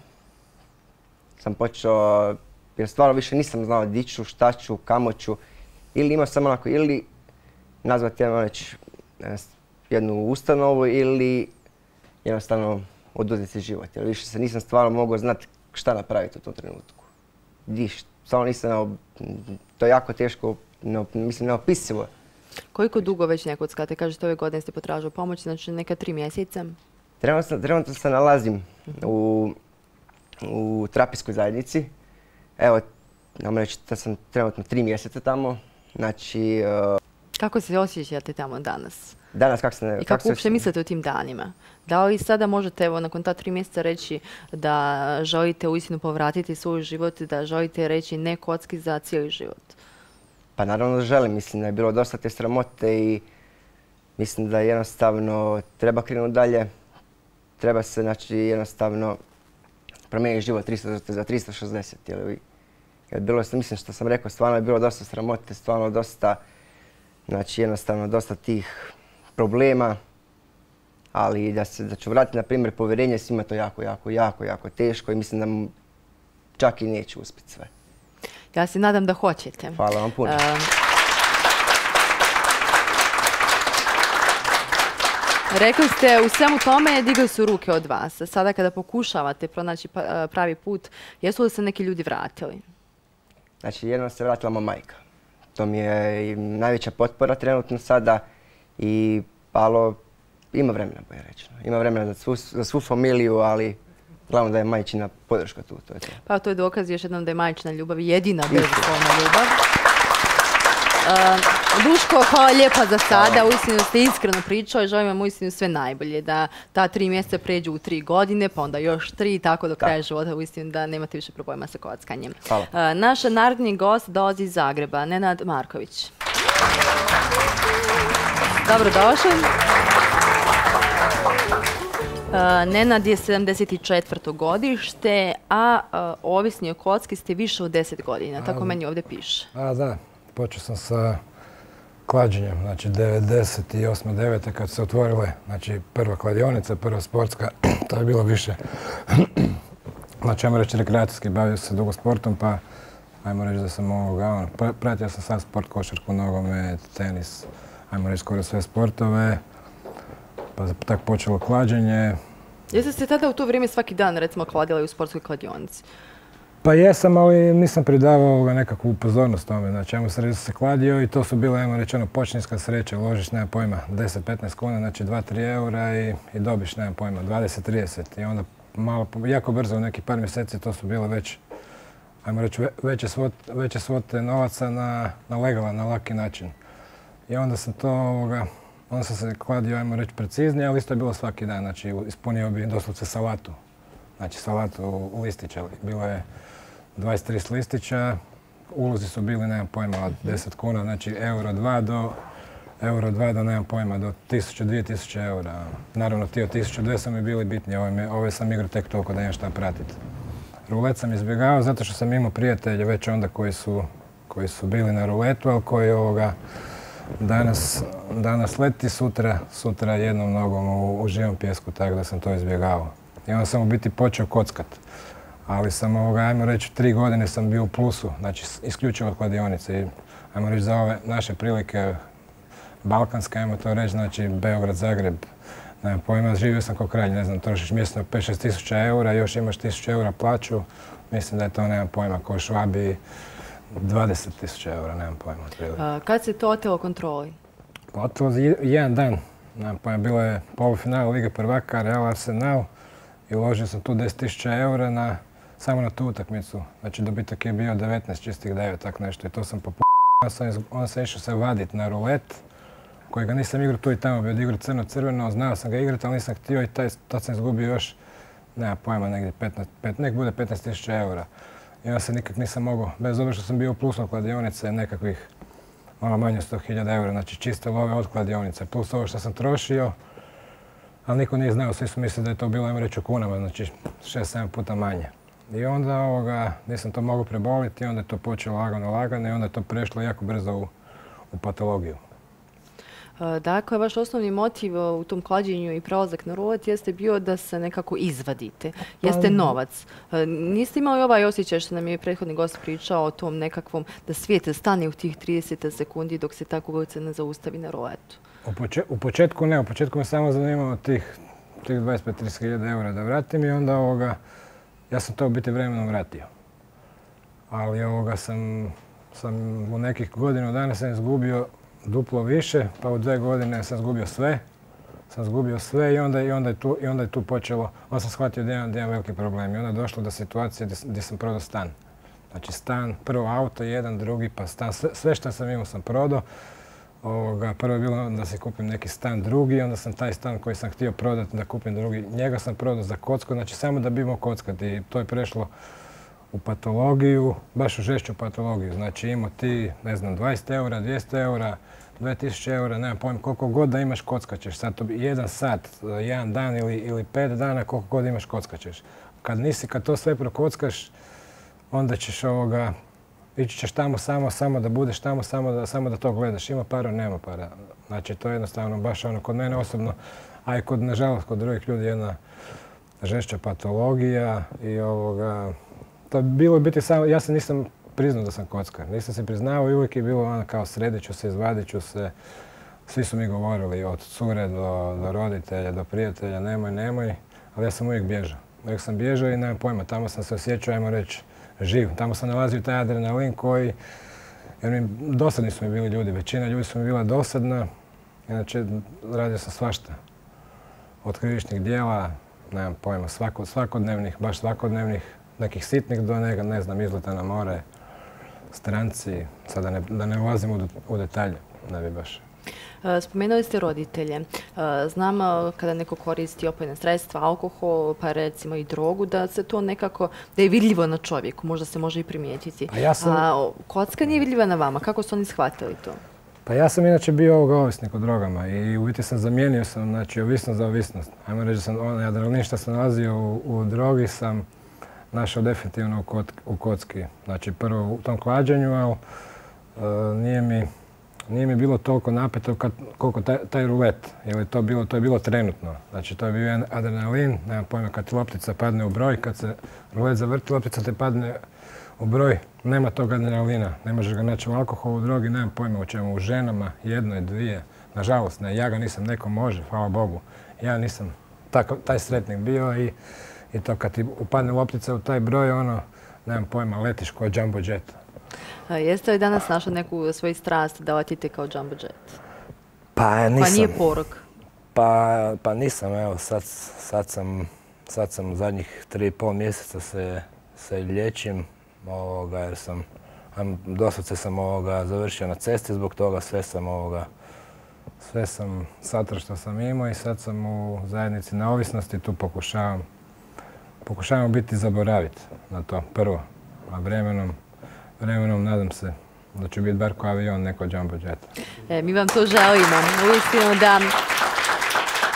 sam počeo, jer stvarno više nisam znao di ću, šta ću, kamo ću, ili imao sam onako, ili nazvati, ja vam reći, jednu ustanovu, ili jednostavno oduzeti život, jer više se nisam stvarno mogao znati šta napraviti u tom trenutku. Di, stvarno nisam, to je jako teško, ne, mislim, neopisivo. Koliko dugo već ne kockate? Kažete, ove godine ste potražili pomoć, znači neka tri mjeseca? Trenutno, trenutno se nalazim u, u terapijskoj zajednici. Evo, nam reći da sam trenutno tri mjeseca tamo. Znači... Uh, kako se osjećate tamo danas? Danas kako se... I kako, kako uopće mislite o tim danima? Da li sada možete, evo, nakon ta tri mjeseca reći da želite uistinu povratiti svoj život, da želite reći ne kocki za cijeli život? Pa naravno da želim. Mislim da je bilo dosta te sramote i mislim da jednostavno treba krenuti dalje. Treba se, znači, jednostavno promijeniti život za tristo šezdeset. Jer bilo, mislim što sam rekao, stvarno je bilo dosta sramote, stvarno dosta, znači jednostavno dosta tih problema. Ali da se, da ću vratiti, na primjer, povjerenje svima to jako, jako, jako, jako teško i mislim da čak i neću uspjeti sve. Ja se nadam da hoćete. Hvala vam puno. Um, Rekli ste, u svemu tome digli su ruke od vas. Sada kada pokušavate pronaći pravi put, jesu li se neki ljudi vratili? Znači, jedno se vratila moja majka. To mi je najveća potpora trenutno sada i alo, ima vremena, bolje rečeno. Ima vremena za svu, za svu familiju, ali glavno da je majčina podrška tu. To je to. Pa to je dokaz još jednom da je majčina ljubav jedina bezuslovna ljubav. Uh, Duško, hvala lijepa za sada, uistinu ste iskreno pričali, želim vam uistinu sve najbolje, da ta tri mjeseca pređu u tri godine, pa onda još tri, tako do kraja života, uistinu da nemate više problema sa kockanjem. Hvala. Uh, naš naredni gost dolazi iz Zagreba, Nenad Marković. Dobrodošli. Uh, Nenad je sedamdeset četvrto godište, a uh, ovisni o kocki ste više od deset godina, tako meni ovdje piše. A da. Počeo sam sa klađenjem, znači devedeset osme devete kad su se otvorile, znači prva kladionica, prva sportska, to je bilo više, znači ajmo reći rekreacijski, bavio se dugo sportom, pa ajmo reći da sam ovoga, pratio sam sam sport, košarku, nogomet, tenis, ajmo reći skoro sve sportove, pa tako počelo klađenje. Jeste se tada u to vrijeme svaki dan recimo kladili u sportskoj kladionici? Pa jesam, ali nisam pridavao nekakvu pozornost tome. Znači, ajmo se reći da se kladio i to su bile, ajmo reći, ono, počinjska sreća. Uložiš, nema pojma, deset petnaest kuna, znači dva tri eura i, i dobiš, nema pojma, dvadeset trideset. I onda malo, jako brzo, u nekih par mjeseci, to su bile već, ajmo reći, veće svote, veće svote novaca na, na legalan, na laki način. I onda sam to, ovoga, onda sam se kladio, ajmo reći, preciznije, ali isto je bilo svaki dan. Znači, ispunio bi doslovce salatu. Znači, salatu u listića. Bilo je dvadeset tri listića, ulozi su bili, nemam pojma, od deset kuna, znači euro dva do, euro dva do, nemam pojma, do tisuću, dvije tisuće eura. Naravno, ti od tisuću dvije su mi bili bitni, ove, ove sam igrao tek toliko da imam šta pratiti. rulet sam izbjegavao zato što sam imao prijatelje već onda koji su, koji su bili na ruletu, ali koji ovoga danas, danas leti, sutra, sutra jednom nogom u, u živom pjesku, tako da sam to izbjegavao. I onda sam u biti počeo kockat. Ali sam, ovoga, ajmo reći, tri godine sam bio u plusu, znači isključivo od kladionice. I, ajmo reći, za ove naše prilike, balkanske, ajmo to reći, znači Beograd, Zagreb, nemam pojma, živio sam kao kralj, ne znam, trošiš mjesečno pet šest tisuća eura, još imaš tisuću eura plaću, mislim da je to, nemam pojma, kao Švabi, dvadeset tisuća eura, nemam pojma. A, kad se to otelo kontroli? Otelo za jedan dan, nemam pojma, bilo je polufinale Lige prvaka, Real Arsenal i uložio sam tu deset tisuća eura na, samo na tu utakmicu. Znači dobitak je bio devetnaest, čistih devet, tak nešto i to sam po onda sam išao se vaditi na rulet, kojega nisam igrao tu i tamo, bio igrao crno-crveno, znao sam ga igrati, ali nisam htio i taj, tad sam izgubio još, nema pojma, negdje petnaest, nek bude petnaest tisuća eura. I onda se nikak nisam mogao, bez obzira što sam bio u plusu kladionice, nekakvih malo manje sto hiljada eura, znači čiste love od kladionice, plus ovo što sam trošio, ali niko nije znao, svi su mislili da je to bilo, ajmo reći, u kunama, znači šest sedam puta manje. I onda ovoga, nisam to mogao preboliti i onda je to počelo lagano, lagano i onda je to prešlo jako brzo u, u patologiju. Dakle, vaš osnovni motiv u tom klađenju i prelazak na rulet jeste bio da se nekako izvadite. Jeste novac. Niste imali ovaj osjećaj što nam je prethodni gost pričao o tom nekakvom da svijet stane u tih trideset sekundi dok se tako ulica ne zaustavi na ruletu? U, poče, u početku ne, u početku me samo zanimalo tih, tih dvadeset pet do trideset hiljada eura da vratim i onda ovoga, ja sam to u biti vremenom vratio. Ali ovoga sam, sam u nekih godinu dana sam izgubio duplo više, pa u dve godine sam izgubio sve. Sam izgubio sve i onda, i onda, je, tu, i onda je tu počelo, onda sam shvatio da imam, da imam veliki problem. I onda je došlo do situacije gdje, gdje sam prodao stan. Znači stan, prvo auto, jedan, drugi, pa stan. Sve, sve što sam imao sam prodao. Ovoga, prvo je bilo da se kupim neki stan drugi, onda sam taj stan koji sam htio prodati da kupim drugi, njega sam prodao za kocku, znači samo da bi imao kockati. I to je prešlo u patologiju, baš u žešću patologiju. Znači imao ti, ne znam, dvadeset eura, dvjesto eura, dvije tisuće eura, nemam pojma, koliko god da imaš kockaćeš. Sad to bi jedan sat, jedan dan ili, ili pet dana, koliko god imaš kockaćeš. Kad nisi, kad to sve prokockaš, onda ćeš ovoga, ići ćeš tamo samo, samo da budeš tamo, samo da, samo da to gledaš. Ima para, nema para. Znači to je jednostavno baš ono, kod mene osobno, a i kod, nažalost, kod drugih ljudi jedna žešća patologija i ovoga, to bilo biti samo, ja se nisam priznao da sam kockar. Nisam se priznao i uvijek je bilo ono kao sredit ću se, izvadit ću se. Svi su mi govorili od cure do, do roditelja, do prijatelja, nemoj, nemoj, ali ja sam uvijek bježao. Uvijek sam bježao i nemam pojma, tamo sam se osjećao, ajmo reći, živ. Tamo sam nalazio taj adrenalin koji, jer mi dosadni su mi bili ljudi, većina ljudi su mi bila dosadna, inače radio sam svašta. Od krivičnih dijela, nemam pojma, svako, svakodnevnih, baš svakodnevnih, nekih sitnih do neka, ne znam, izleta na more, stranci, sad da ne, da ne ulazim u, u detalje, ne bi baš. Spomenuli ste roditelje. Znam kada neko koristi opojna sredstva, alkohol, pa recimo i drogu, da se to nekako, da je vidljivo na čovjeku, možda se može i primijetiti. Pa ja sam... A kocka nije vidljiva na vama, kako su oni shvatili to? Pa ja sam inače bio ovoga ovisnik o drogama i u biti sam zamijenio sam, znači, ovisnost za ovisnost. Ajmo reći da sam onaj adrenalin što sam nalazio u, u drogi sam našao definitivno u, kot, u kocki. Znači prvo u tom klađenju, ali uh, nije mi Nije mi bilo toliko napeto kad, koliko taj, taj rulet, jer je to bilo, to je bilo trenutno. Znači to je bio jedan adrenalin, nemam pojma, kad loptica padne u broj, kad se rulet zavrti, loptica te padne u broj, nema tog adrenalina. Ne možeš ga naći u alkoholu, u drogi, nemam pojma u čemu, u ženama, jednoj, dvije. Nažalost, ne, ja ga nisam, neko može, hvala Bogu. Ja nisam tako, taj sretnik bio i, i to kad ti upadne loptica u taj broj, ono, nemam pojma, letiš kao jumbo jet. A jeste li danas našli neku svoju strast da letite kao jumbo jet? Pa nisam. Pa nije porok? Pa, pa nisam, evo, sad, sad sam, sad sam zadnjih tri i pol mjeseca se, se liječim, ovoga, jer sam, doslovce sam ovoga završio na cesti, zbog toga sve sam ovoga, sve sam satro što sam imao i sad sam u zajednici neovisnosti, tu pokušavam, pokušavam biti zaboraviti na to prvo, a vremenom, vremenom nadam se da će biti bar ko avion, neko jumbo jet. E, mi vam to želimo. Uistinu da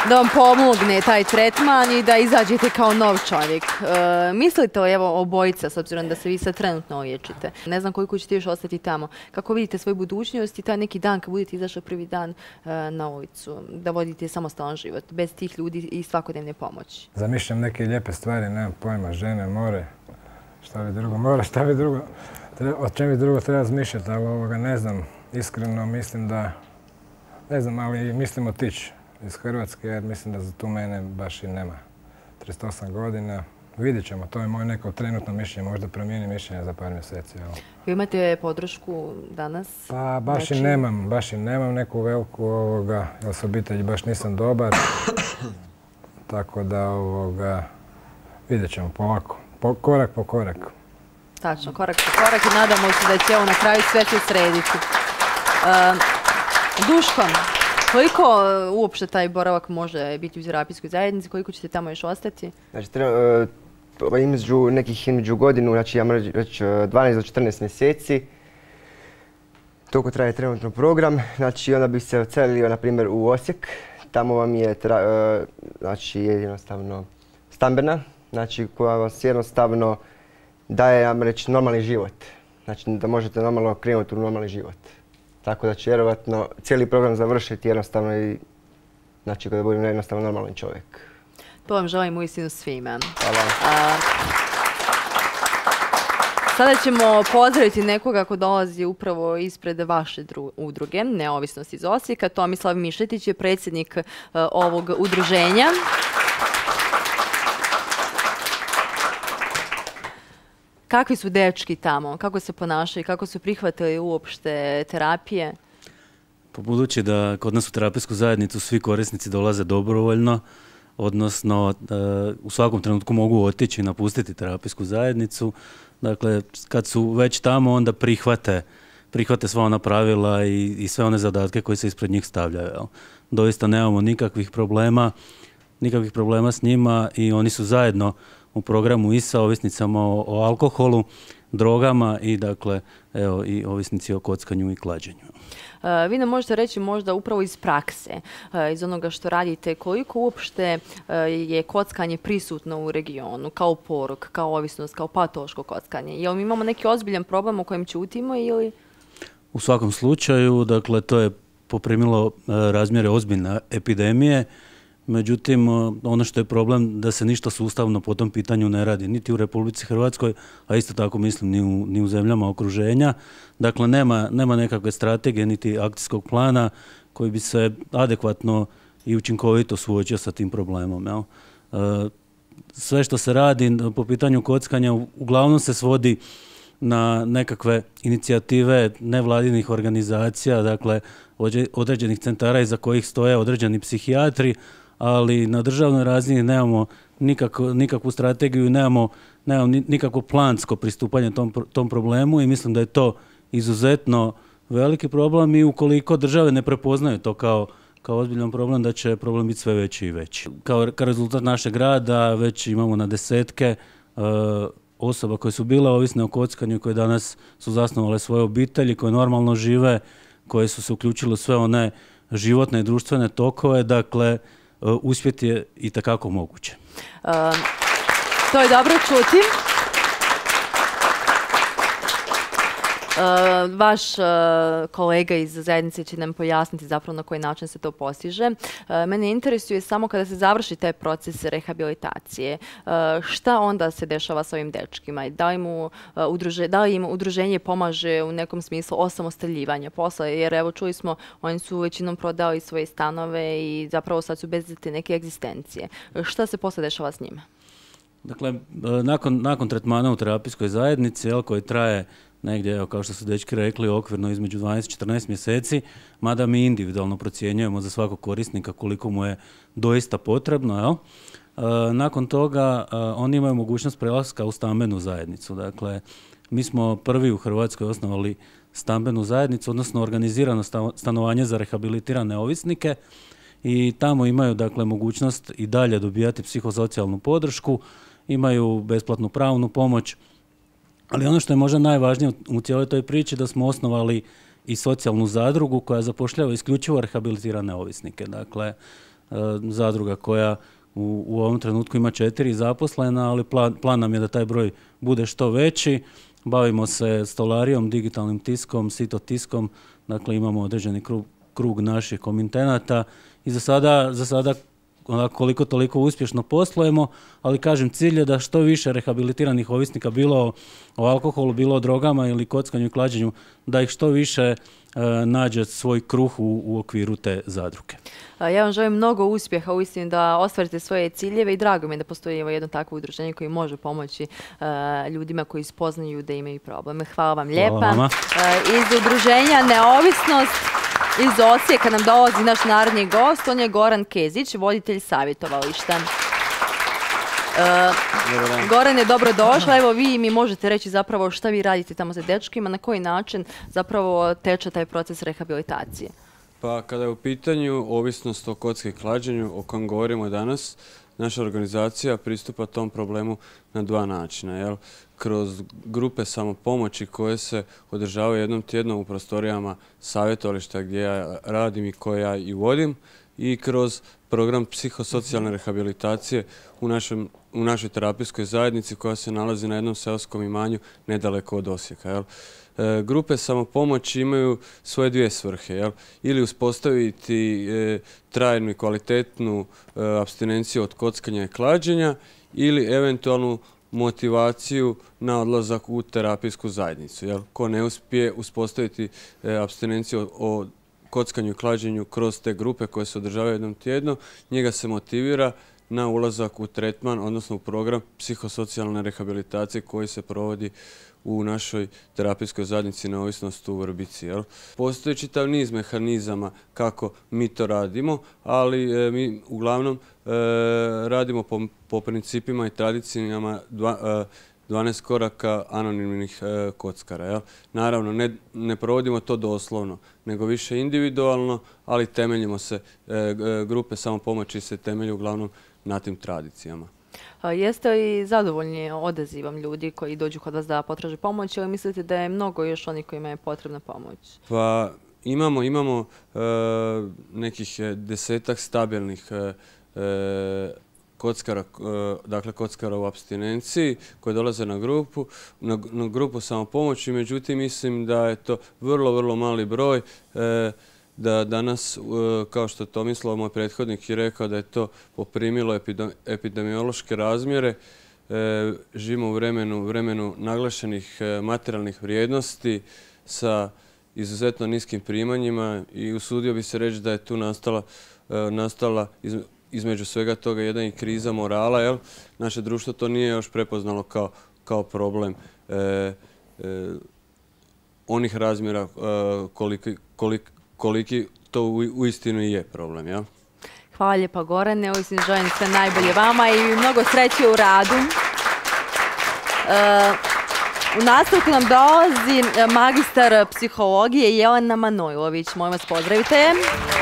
da vam pomogne taj tretman i da izađete kao nov čovjek. E, mislite li, evo, obojica, s obzirom da se vi sad trenutno liječite, ne znam koliko ćete još ostati tamo, kako vidite svoju budućnost i taj neki dan kad budete izašli prvi dan e, na ulicu, da vodite samostalan život, bez tih ljudi i svakodnevne pomoći? Zamišljam neke lijepe stvari, nemam pojma, žene, more, šta bi drugo, more, šta bi drugo, o čem bi drugo treba razmišljati, ali ovoga ne znam, iskreno mislim da, ne znam, ali mislim otići iz Hrvatske, jer mislim da za tu mene baš i nema. trideset osam godina, vidjet ćemo, to je moje neko trenutno mišljenje, možda promijeni mišljenje za par mjeseci. Vi imate podršku danas? Pa baš i nemam, baš i nemam neku veliku ovoga, jer s obitelji baš nisam dobar. Tako da ovoga, vidjet ćemo polako, po, korak po korak. Tačno, korak po korak i nadamo se da će ovo na kraju sve se srediti. Uh, Duško, koliko uopšte taj boravak može biti u terapijskoj zajednici, koliko ćete tamo još ostati? Znači, treba, uh, između nekih između godinu, znači ja moram reći dvanaest do četrnaest mjeseci. Toliko traje trenutno program. Znači, onda bih se odselio, na primjer, u Osijek. Tamo vam je, tra, uh, znači, jednostavno stambena, znači, koja vas jednostavno daje, ja moram reći, normalni život. Znači, da možete normalno krenuti u normalni život. Tako da će vjerovatno cijeli program završiti jednostavno i znači kada budem jednostavno normalan čovjek. To vam želim uistinu svima. Hvala. A, sada ćemo pozdraviti nekoga ko dolazi upravo ispred vaše udruge, Neovisnost iz Osijeka. Tomislav Mišetić je predsjednik uh, ovog udruženja. Kakvi su dečki tamo? Kako se ponašaju? Kako su prihvatili uopšte terapije? Pa budući da kod nas u terapijsku zajednicu svi korisnici dolaze dobrovoljno, odnosno u svakom trenutku mogu otići i napustiti terapijsku zajednicu. Dakle, kad su već tamo, onda prihvate, prihvate sva ona pravila i, i sve one zadatke koji se ispred njih stavljaju. Jel? Doista nemamo nikakvih problema, nikakvih problema s njima i oni su zajedno u programu i sa ovisnicama o, o alkoholu, drogama i dakle evo i ovisnici o kockanju i klađenju. Uh, vi nam možete reći možda upravo iz prakse, uh, iz onoga što radite, koliko uopšte uh, je kockanje prisutno u regionu, kao porok, kao ovisnost, kao patološko kockanje? Jel mi imamo neki ozbiljan problem o kojem ćutimo ili? U svakom slučaju, dakle to je poprimilo uh, razmjere ozbiljne epidemije. Međutim, ono što je problem da se ništa sustavno po tom pitanju ne radi, niti u Republici Hrvatskoj, a isto tako mislim ni u, ni u zemljama okruženja. Dakle, nema, nema nekakve strategije niti akcijskog plana koji bi se adekvatno i učinkovito suočio sa tim problemom. Jel? Sve što se radi po pitanju kockanja uglavnom se svodi na nekakve inicijative nevladinih organizacija, dakle određenih centara iza kojih stoje određeni psihijatri, ali na državnoj razini nemamo nikako, nikakvu strategiju, nemamo, nemamo nikakvo plansko pristupanje tom, tom problemu i mislim da je to izuzetno veliki problem i ukoliko države ne prepoznaju to kao, kao ozbiljan problem, da će problem biti sve veći i veći. Kao, kao rezultat našeg rada već imamo na desetke uh, osoba koje su bile ovisne o kockanju, koje danas su zasnovale svoje obitelji, koje normalno žive, koje su se uključile u sve one životne i društvene tokove, dakle, uspjeti je i takako moguće. Um, to je dobro čuti. Uh, vaš uh, kolega iz zajednice će nam pojasniti zapravo na koji način se to postiže. Uh, mene interesuje samo kada se završi taj proces rehabilitacije. Uh, šta onda se dešava sa ovim dečkima? Da li, mu, uh, udruže, da li im udruženje pomaže u nekom smislu osamostaljivanja posla? Jer evo čuli smo, oni su većinom prodali svoje stanove i zapravo sad su bez te neke egzistencije. Uh, šta se posle dešava s njima? Dakle, nakon, nakon tretmana u terapijskoj zajednici, jel, koji traje negdje, evo, kao što su dečki rekli, okvirno između dvanaest do četrnaest mjeseci, mada mi individualno procjenjujemo za svakog korisnika koliko mu je doista potrebno. Jel? E, nakon toga e, oni imaju mogućnost prelaska u stambenu zajednicu. Dakle, mi smo prvi u Hrvatskoj osnovali stambenu zajednicu, odnosno organizirano stanovanje za rehabilitirane ovisnike i tamo imaju dakle, mogućnost i dalje dobijati psihosocijalnu podršku, imaju besplatnu pravnu pomoć. Ali ono što je možda najvažnije u cijeloj toj priči da smo osnovali i socijalnu zadrugu koja zapošljava isključivo rehabilitirane ovisnike. Dakle, zadruga koja u, u ovom trenutku ima četiri zaposlena, ali plan, plan nam je da taj broj bude što veći. Bavimo se stolarijom, digitalnim tiskom, sito tiskom, dakle imamo određeni krug, krug naših komitenata i za sada, za sada koliko toliko uspješno poslujemo, ali kažem, cilj je da što više rehabilitiranih ovisnika, bilo o alkoholu, bilo o drogama ili kockanju i klađenju, da ih što više e, nađe svoj kruh u, u okviru te zadruge. Ja vam želim mnogo uspjeha uistinu da ostvarite svoje ciljeve i drago mi je da postoji evo jedno takvo udruženje koje može pomoći uh, ljudima koji spoznaju da imaju probleme. Hvala vam lijepa. Hvala vama. Uh, iz udruženja Neovisnost iz Osijeka nam dolazi naš naredni gost, on je Goran Kezić, voditelj savjetovališta. Uh, Gorane, dobrodošla. Evo vi mi možete reći zapravo šta vi radite tamo sa dečkima, na koji način zapravo teče taj proces rehabilitacije? Pa kada je u pitanju ovisnost o kocki i klađenju, o kojem govorimo danas, naša organizacija pristupa tom problemu na dva načina. Jel? Kroz grupe samopomoći koje se održavaju jednom tjednom u prostorijama savjetovališta gdje ja radim i koje ja i vodim, i kroz program psihosocijalne rehabilitacije u, našem, u našoj terapijskoj zajednici koja se nalazi na jednom seoskom imanju nedaleko od Osijeka. Jel? E, grupe samopomoći imaju svoje dvije svrhe. Jel? Ili uspostaviti e, trajnu i kvalitetnu e, apstinenciju od kockanja i klađenja ili eventualnu motivaciju na odlazak u terapijsku zajednicu. Jel? Ko ne uspije uspostaviti e, apstinenciju od kockanju i klađenju kroz te grupe koje se održavaju jednom tjedno, njega se motivira na ulazak u tretman, odnosno u program psihosocijalne rehabilitacije koji se provodi u našoj terapijskoj zajednici Neovisnost u Vrbici. Jel? Postoji čitav niz mehanizama kako mi to radimo, ali e, mi uglavnom e, radimo po, po principima i tradicijama dva, e, dvanaest koraka anonimnih e, kockara. Jel? Naravno, ne, ne provodimo to doslovno, nego više individualno, ali temeljimo se, e, grupe samopomoći se temelju uglavnom na tim tradicijama. A jeste li zadovoljni odazivom ljudi koji dođu kod vas da potraže pomoć ili mislite da je mnogo još onih kojima je potrebna pomoć? Pa imamo, imamo e, nekih desetak stabilnih e, e, kockara, dakle kockara u apstinenciji koji dolaze na grupu, na, na grupu samopomoći, međutim mislim da je to vrlo, vrlo mali broj, e, da danas, kao što je Tomislav, moj prethodnik, je rekao da je to poprimilo epidemiološke razmjere. E, živimo u vremenu, vremenu naglašenih materijalnih vrijednosti sa izuzetno niskim primanjima i usudio bi se reći da je tu nastala, nastala iz, između svega toga jedna i kriza morala. Jel? Naše društvo to nije još prepoznalo kao, kao problem e, e, onih razmjera e, koliki, koliki, koliki to u istinu i je problem. Ja? Hvala lijepa Gorane, uistinu želim sve najbolje vama i mnogo sreće u radu. E, u nastavku nam dolazi magistar psihologije Jelena Manojlović. Molim vas, pozdravite je.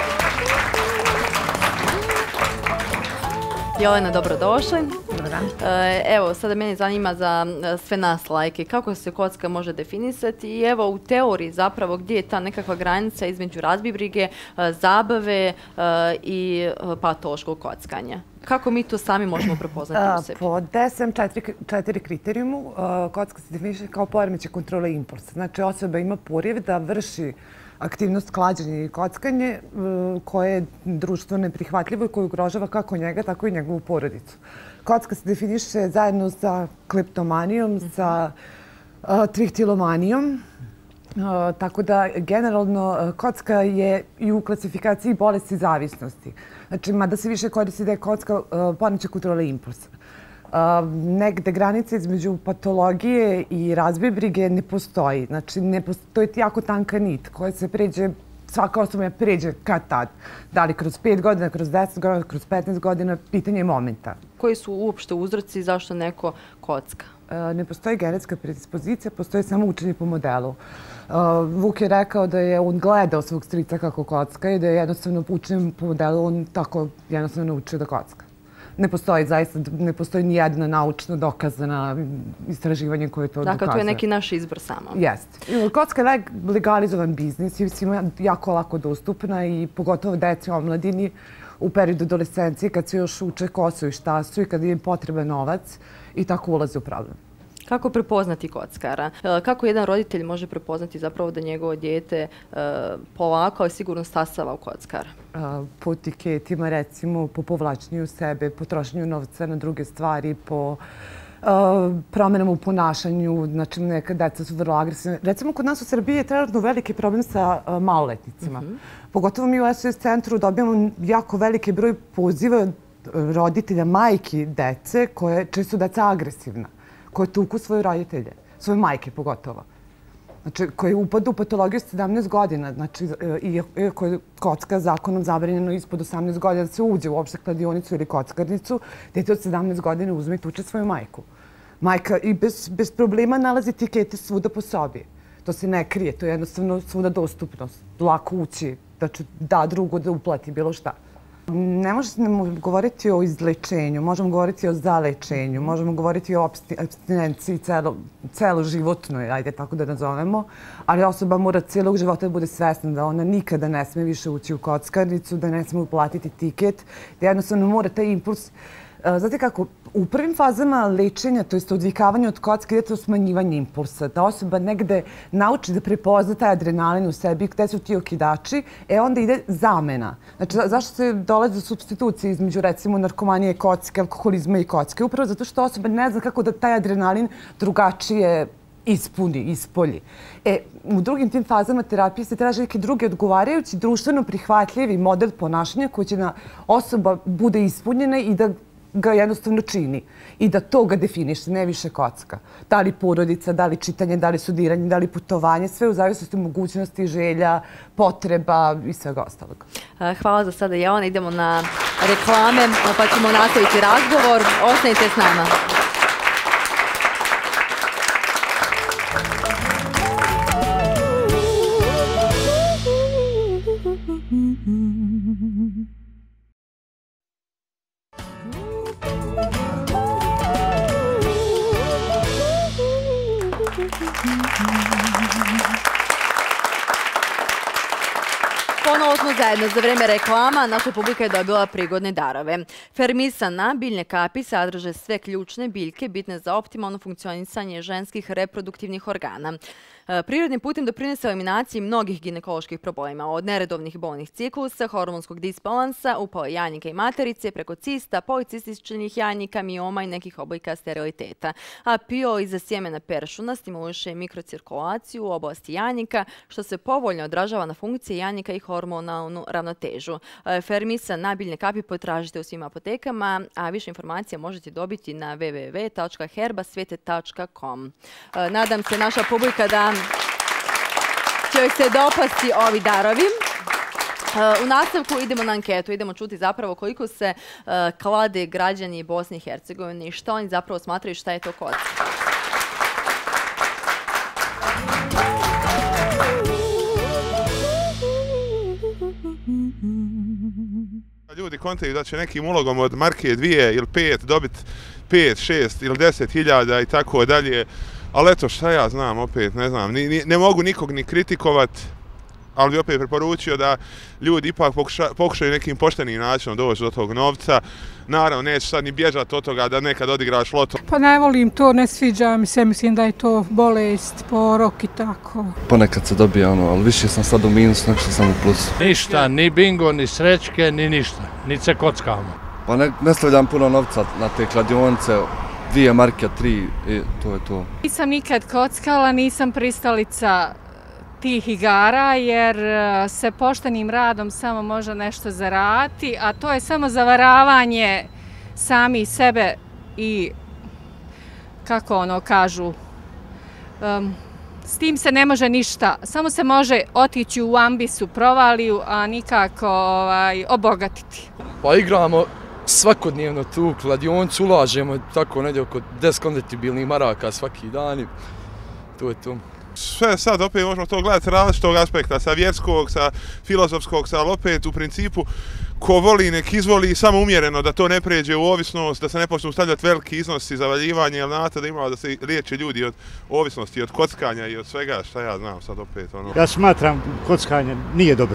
Jelena, dobrodošli. Evo, sada mene zanima za sve nas lajke, kako se kocka može definisati i evo u teoriji zapravo gdje je ta nekakva granica između razbibrige, zabave i patološkog kockanja. Kako mi to sami možemo prepoznati u sebi? Po D S M četiri kriterijumu kocka se definiše kao poremećaj kontrole impulsa. Znači osoba ima poriv da vrši aktivnost klađenja i kockanje koje je društvo neprihvatljivo i koje ugrožava kako njega, tako i njegovu porodicu. Kocka se definiše zajedno sa kleptomanijom, sa trihtilomanijom, tako da generalno kocka je i u klasifikaciji bolesti zavisnosti. Znači, mada se više koristi da je kocka poremećaj kontrole impulsa. Negde granica između patologije i razbibrige ne postoji. Znači, ne postoji jako tanka nit koja se pređe, svaka osoba pređe kad tad. Da li kroz pet godina, kroz deset godina, kroz petnaest godina, pitanje je momenta. Koji su uopšte uzroci zašto neko kocka? Ne postoji genetska predispozicija, postoji samo učenje po modelu. Vuk je rekao da je on gledao svog strica kako kocka i da je jednostavno učenjem po modelu on tako jednostavno naučio da kocka. Ne postoji zaista, ne postoji ni jedna naučno dokazana istraživanje koje to dokazuje. Dakle, to je neki naš izbor samo. Jeste. Kocka je legalizovan biznis i svima jako lako dostupna i pogotovo deci, omladini. u periodu adolescencije kad se još uče ko su i šta su i kad im potreban novac i tako ulaze u problem. Kako prepoznati kockara? Kako jedan roditelj može prepoznati zapravo da njegovo dijete polako, ali sigurno stasava u kockara? Po etiketima, recimo, po povlačenju sebe, po trošenju novca na druge stvari, po promjenama u ponašanju, znači neka deca su vrlo agresivne. Recimo, kod nas u Srbiji je trenutno veliki problem sa maloletnicima. Pogotovo mi u S O S centru dobijamo jako veliki broj poziva roditelja, majki dece, koje često deca agresivna, koje tuku svoje roditelje, svoje majke pogotovo. Znači, koji upadu u patologiju s sedamnaest godina, znači, iako je kocka zakonom zabranjeno ispod osamnaest godina da se uđe u uopšte kladionicu ili kockarnicu, dete od sedamnaest godina uzme i tuče svoju majku. Majka i bez, bez problema nalazi etikete svuda po sobi. To se ne krije, to je jednostavno svuda dostupnost. Lako ući, znači da drugo da uplati bilo šta. Ne možemo govoriti o izlečenju, možemo govoriti o zalečenju, možemo govoriti o apstinenciji celoživotnoj, ajde tako da nazovemo, ali osoba mora cijelog života da bude svesna da ona nikada ne sme više ući u kockarnicu, da ne sme uplatiti tiket, da jednostavno mora taj impuls. Znate kako, u prvim fazama lečenja, to jest odvikavanja od kocke, ide to smanjivanje impulsa, da osoba negde nauči da prepozna taj adrenalin u sebi, gde su ti okidači, e onda ide zamena. Znači, zašto se dolazi do supstitucije između, recimo, narkomanije, kocke, alkoholizma i kocke? Upravo zato što osoba ne zna kako da taj adrenalin drugačije ispuni, ispolji. E, u drugim tim fazama terapije se traže neki drugi odgovarajući, društveno prihvatljivi model ponašanja koji će na osoba bude ispunjena i da ga jednostavno čini i da to ga definiše, ne više kocka. Da li porodica, da li čitanje, da li studiranje, da li putovanje, sve u zavisnosti mogućnosti, želja, potreba i svega ostalog. Hvala za sada, Jelena. Idemo na reklame, pa ćemo nastaviti razgovor. Ostanite s nama. Ponovo smo zajedno. Za vreme reklama naša publika je dobila prigodne darove. Fermisana biljne kapi sadrže sve ključne biljke bitne za optimalno funkcionisanje ženskih reproduktivnih organa. Prirodnim putem doprinose eliminaciji mnogih ginekoloških problema, od neredovnih bolnih ciklusa, hormonskog disbalansa, upale jajnika i materice, preko cista, policističnih jajnika, mioma i nekih oblika steriliteta. A pio iza sjemena peršuna stimuliše mikrocirkulaciju u oblasti jajnika, što se povoljno odražava na funkcije jajnika i hormonalnu ravnotežu. Fermisan na biljne kapi potražite u svim apotekama, a više informacija možete dobiti na w w w tačka herbasvete tačka com. Nadam se naša publika da će joj se dopasti ovi darovi. U nastavku idemo na anketu, idemo čuti zapravo koliko se klade građani Bosne i Hercegovine i što oni zapravo smatraju šta je to kocka. Ljudi kontaju da će nekim ulogom od marke dvije ili pet dobiti pet, šest ili deset hiljada i tako dalje. Ali eto, šta ja znam, opet, ne znam, ni, ni, ne mogu nikog ni kritikovat, ali bi opet preporučio da ljudi ipak pokuša, pokušaju nekim poštenim načinom doći do tog novca. Naravno, neću sad ni bježati od toga da nekad odigraš loto. Pa ne volim to, ne sviđa mi se, mislim da je to bolest, porok i tako. Ponekad se dobije ono, ali više sam sad u minus, nego što sam u plusu. Ništa, ni bingo, ni srećke, ni ništa, ni se kockamo. Pa ne, ne stavljam puno novca na te kladionice. Dvije marke, tri, i to je to. Nisam nikad kockala, nisam pristalica tih igara, jer se poštenim radom samo može nešto zaraditi, a to je samo zavaravanje sami sebe i, kako ono kažu, um, s tim se ne može ništa. Samo se može otići u ambisu, provaliju, a nikako ovaj, obogatiti. Pa igramo svakodnevno tu kladionicu, ulažemo tako negdje oko deset konvertibilnih maraka svaki dan i to je to. Sve sad opet možemo to gledati različitog aspekta, sa vjerskog, sa filozofskog, sa opet u principu ko voli nek izvoli samo umjereno, da to ne pređe u ovisnost, da se ne počnu stavljati veliki iznosi za valjivanje, jer znate da ima da se liječe ljudi od ovisnosti, od kockanja i od svega, šta ja znam sad opet. Ono. Ja smatram kockanje nije dobro.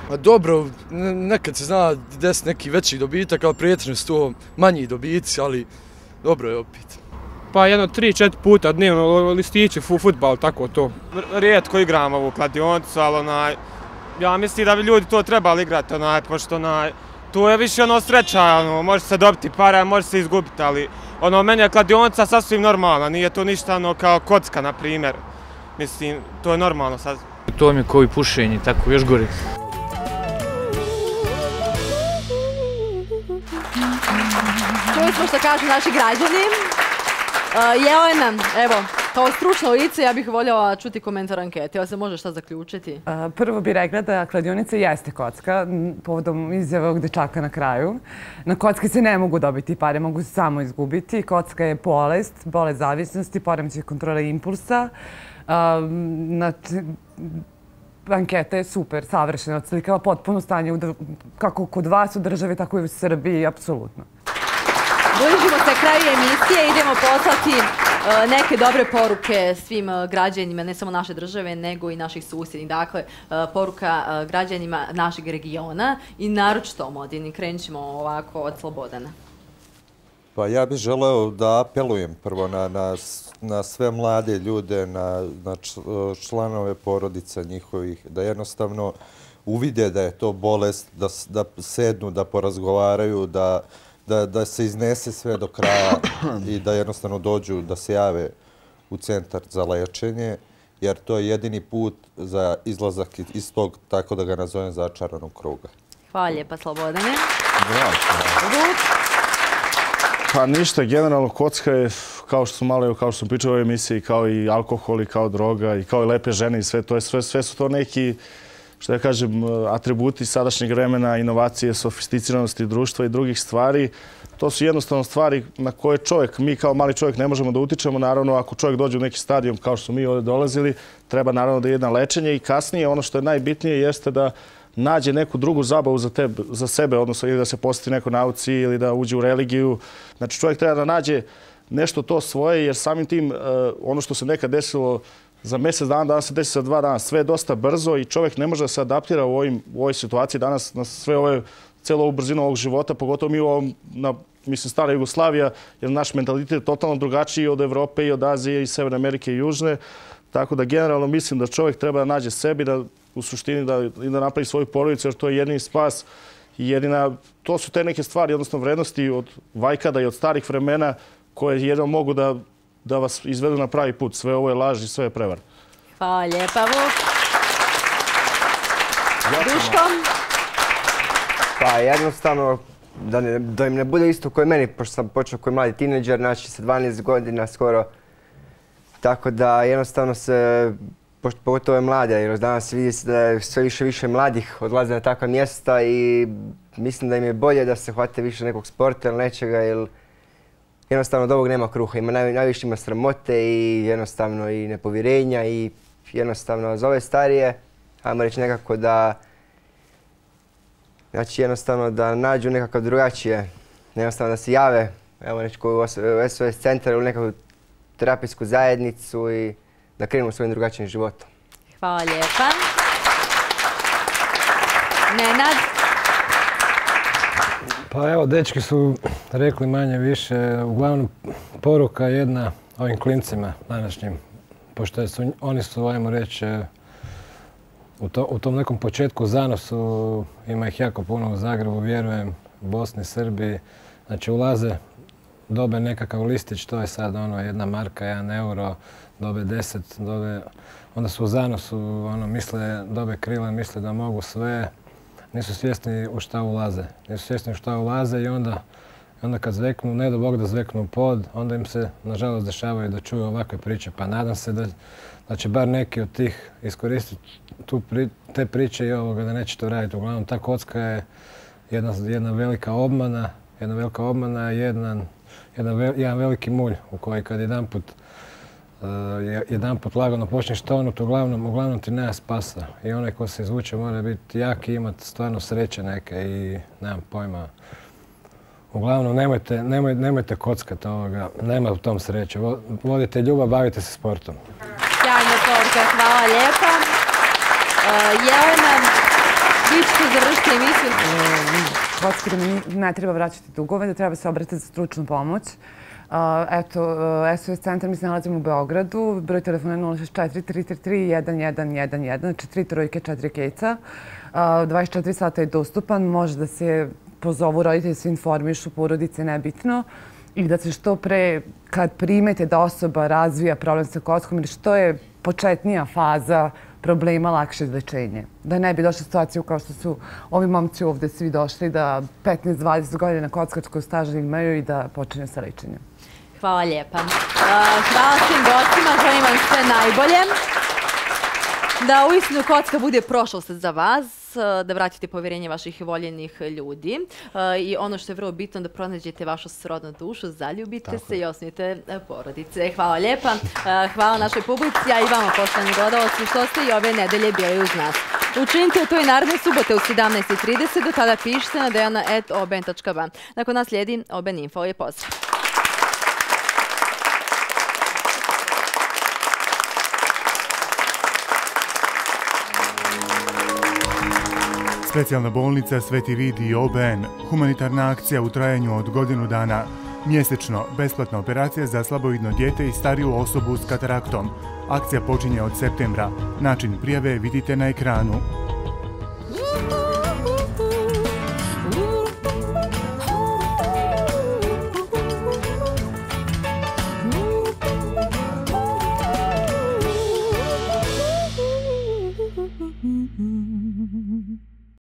A dobro, nekad se zna desiti neki veći dobitak, ali prijetežno su to manji dobici, ali dobro je opet. Pa jedno tri četiri puta dnevno listići u futbal, tako to. Rijetko igram ovu kladionicu, ali onaj, ja mislim da bi ljudi to trebali igrati, onaj, pošto onaj, tu je više ono sreća, ono, može se dobiti para, može se izgubiti, ali ono, meni je kladionica sasvim normalna, nije to ništa ono kao kocka, na primjer. Mislim, to je normalno sad. To mi je kao i pušenje, tako još gori. Čuli smo što kažu naši građani. Jelena, evo, kao stručno lice ja bih voljela čuti komentar ankete. Evo se može šta zaključiti? Prvo bih rekla da kladionica jeste kocka, povodom izjave ovog dečaka na kraju. Na kocki se ne mogu dobiti pare, mogu se samo izgubiti. Kocka je bolest, bolest zavisnosti, poremećaj kontrole impulsa. Znači, anketa je super, savršena, odslikala potpuno stanje kako kod vas u državi, tako i u Srbiji, apsolutno. Bližimo se kraju emisije, idemo poslati neke dobre poruke svim građanima, ne samo naše države, nego i naših susjednih. Dakle, poruka građanima našeg regiona i naročito omladini. Krenut ćemo ovako od Slobodana. Pa ja bih želeo da apelujem prvo na, na, na sve mlade ljude, na, na članove porodica njihovih, da jednostavno uvide da je to bolest, da, da sednu, da porazgovaraju, da Da, da se iznese sve do kraja i da jednostavno dođu da se jave u centar za lečenje, jer to je jedini put za izlazak iz tog, tako da ga nazovem, začaranog kruga. Hvala lijepa, Slobodane. Pa ništa, generalno kocka je, kao što su malo, kao što sam pričao u ovoj emisiji, kao i alkohol i kao droga i kao i lepe žene i sve to je, sve, sve su to neki, što ja kažem, atributi sadašnjeg vremena, inovacije, sofisticiranosti društva i drugih stvari. To su jednostavno stvari na koje čovjek, mi kao mali čovjek ne možemo da utičemo. Naravno, ako čovjek dođe u neki stadijum kao što su mi ovdje dolazili, treba naravno da ide na lečenje i kasnije ono što je najbitnije jeste da nađe neku drugu zabavu za, tebe, za sebe, odnosno ili da se posveti nekoj nauci ili da uđe u religiju. Znači čovjek treba da nađe nešto to svoje, jer samim tim ono što se nekad desilo za mjesec dana, danas se desi za dva dana. Sve je dosta brzo i čovjek ne može da se adaptira u, ovim, u ovoj situaciji danas na sve ove, cijelu ovu brzinu ovog života, pogotovo mi u ovom, na, mislim, stara Jugoslavija, jer naš mentalitet je totalno drugačiji od Evrope i od Azije i Severne Amerike i Južne. Tako da generalno mislim da čovjek treba da nađe sebi, da u suštini da, da napravi svoju porodicu, jer to je jedini spas i jedina, to su te neke stvari, odnosno vrednosti od vajkada i od starih vremena koje jedno mogu da da vas izvedu na pravi put. Sve ovo je laž i sve je prevar. Hvala lijepa, Vuk. Duško? Pa jednostavno, da, ne, da im ne bude isto koji meni, pošto sam počeo koji mladi tineđer, znači sa dvanaest godina skoro. Tako da jednostavno se, pošto pogotovo je mlade, jer danas vidi se da je sve više više mladih odlaze na takva mjesta i mislim da im je bolje da se hvate više nekog sporta ili nečega, ili jednostavno od ovog nema kruha, ima naj, najviše ima sramote i jednostavno i nepovjerenja i jednostavno za ove starije, ajmo reći nekako da, znači jednostavno da nađu nekako drugačije, jednostavno da se jave, evo reći u S O S centar ili nekakvu terapijsku zajednicu i da krenu svojim drugačijim životom. Hvala lijepa. Nenad? Pa evo, dečki su rekli manje više, uglavnom poruka jedna ovim klincima današnjim, pošto su, oni su, ajmo reći, u, to, u tom nekom početku zanosu, ima ih jako puno u Zagrebu, vjerujem, Bosni, Srbiji, znači ulaze, dobe nekakav listić, to je sad ono jedna marka, jedan euro, dobe deset, dobe, onda su u zanosu, ono, misle, dobe krila, misle da mogu sve, nisu svjesni u šta ulaze. Nisu svjesni u šta ulaze i onda, onda kad zveknu, ne do Bog da zveknu u pod, onda im se nažalost dešavaju da čuju ovakve priče. Pa nadam se da, da će bar neki od tih iskoristiti tu pri, te priče i ovoga da neće to raditi. Uglavnom, ta kocka je jedna, jedna velika obmana, jedna velika obmana, jedan, jedan, jedan veliki mulj u koji kad jedan put Uh, jedan put lagano počneš tonuti, uglavnom, uglavnom ti nema spasa. I onaj ko se izvuče mora biti jak i imati stvarno sreće neke i nemam pojma. Uglavnom, nemojte, nemoj, nemojte kockati ovoga, nema u tom sreće. Vodite ljubav, bavite se sportom. Sjajna poruka, hvala lijepa. Uh, Jelena, vi ćete završiti emisiju. Kockarima ne treba vraćati dugove, da treba se obratiti za stručnu pomoć. Eto, S O S centar mi se nalazimo u Beogradu, broj telefona je nula šest četiri tri tri tri jedan jedan jedan jedan, znači tri trojke, četiri kejca. dvadeset četiri sata je dostupan, može da se pozovu roditelji, se informišu, porodice, nebitno. I da se što pre, kad primete da osoba razvija problem sa kockom ili što je početnija faza problema, lakše izlečenje. Da ne bi došli u situaciju kao što su ovi momci ovdje svi došli, da petnaest dvadeset godina kockačkog staža imaju i da počinju sa lečenjem. Hvala lijepa. Hvala svim gostima, želim vam sve najbolje. Da uistinu kocka bude prošlost za vas, da vratite povjerenje vaših voljenih ljudi i ono što je vrlo bitno da pronađete vašu srodnu dušu, zaljubite se i osnujete porodice. Hvala lijepa. Hvala našoj publici, a i vama poštovani gledalci što ste i ove nedelje bili uz nas. Učinite to i naredne subote u sedamnaest i trideset, do tada pišite na dejana at o b n tačka b a. Nakon nas slijedi O B N Info. Lijep pozdrav. Specijalna bolnica Sveti Vid i O B N. Humanitarna akcija u trajanju od godinu dana. Mjesečno besplatna operacija za slabovidno dijete i stariju osobu s kataraktom. Akcija počinje od septembra. Način prijave vidite na ekranu.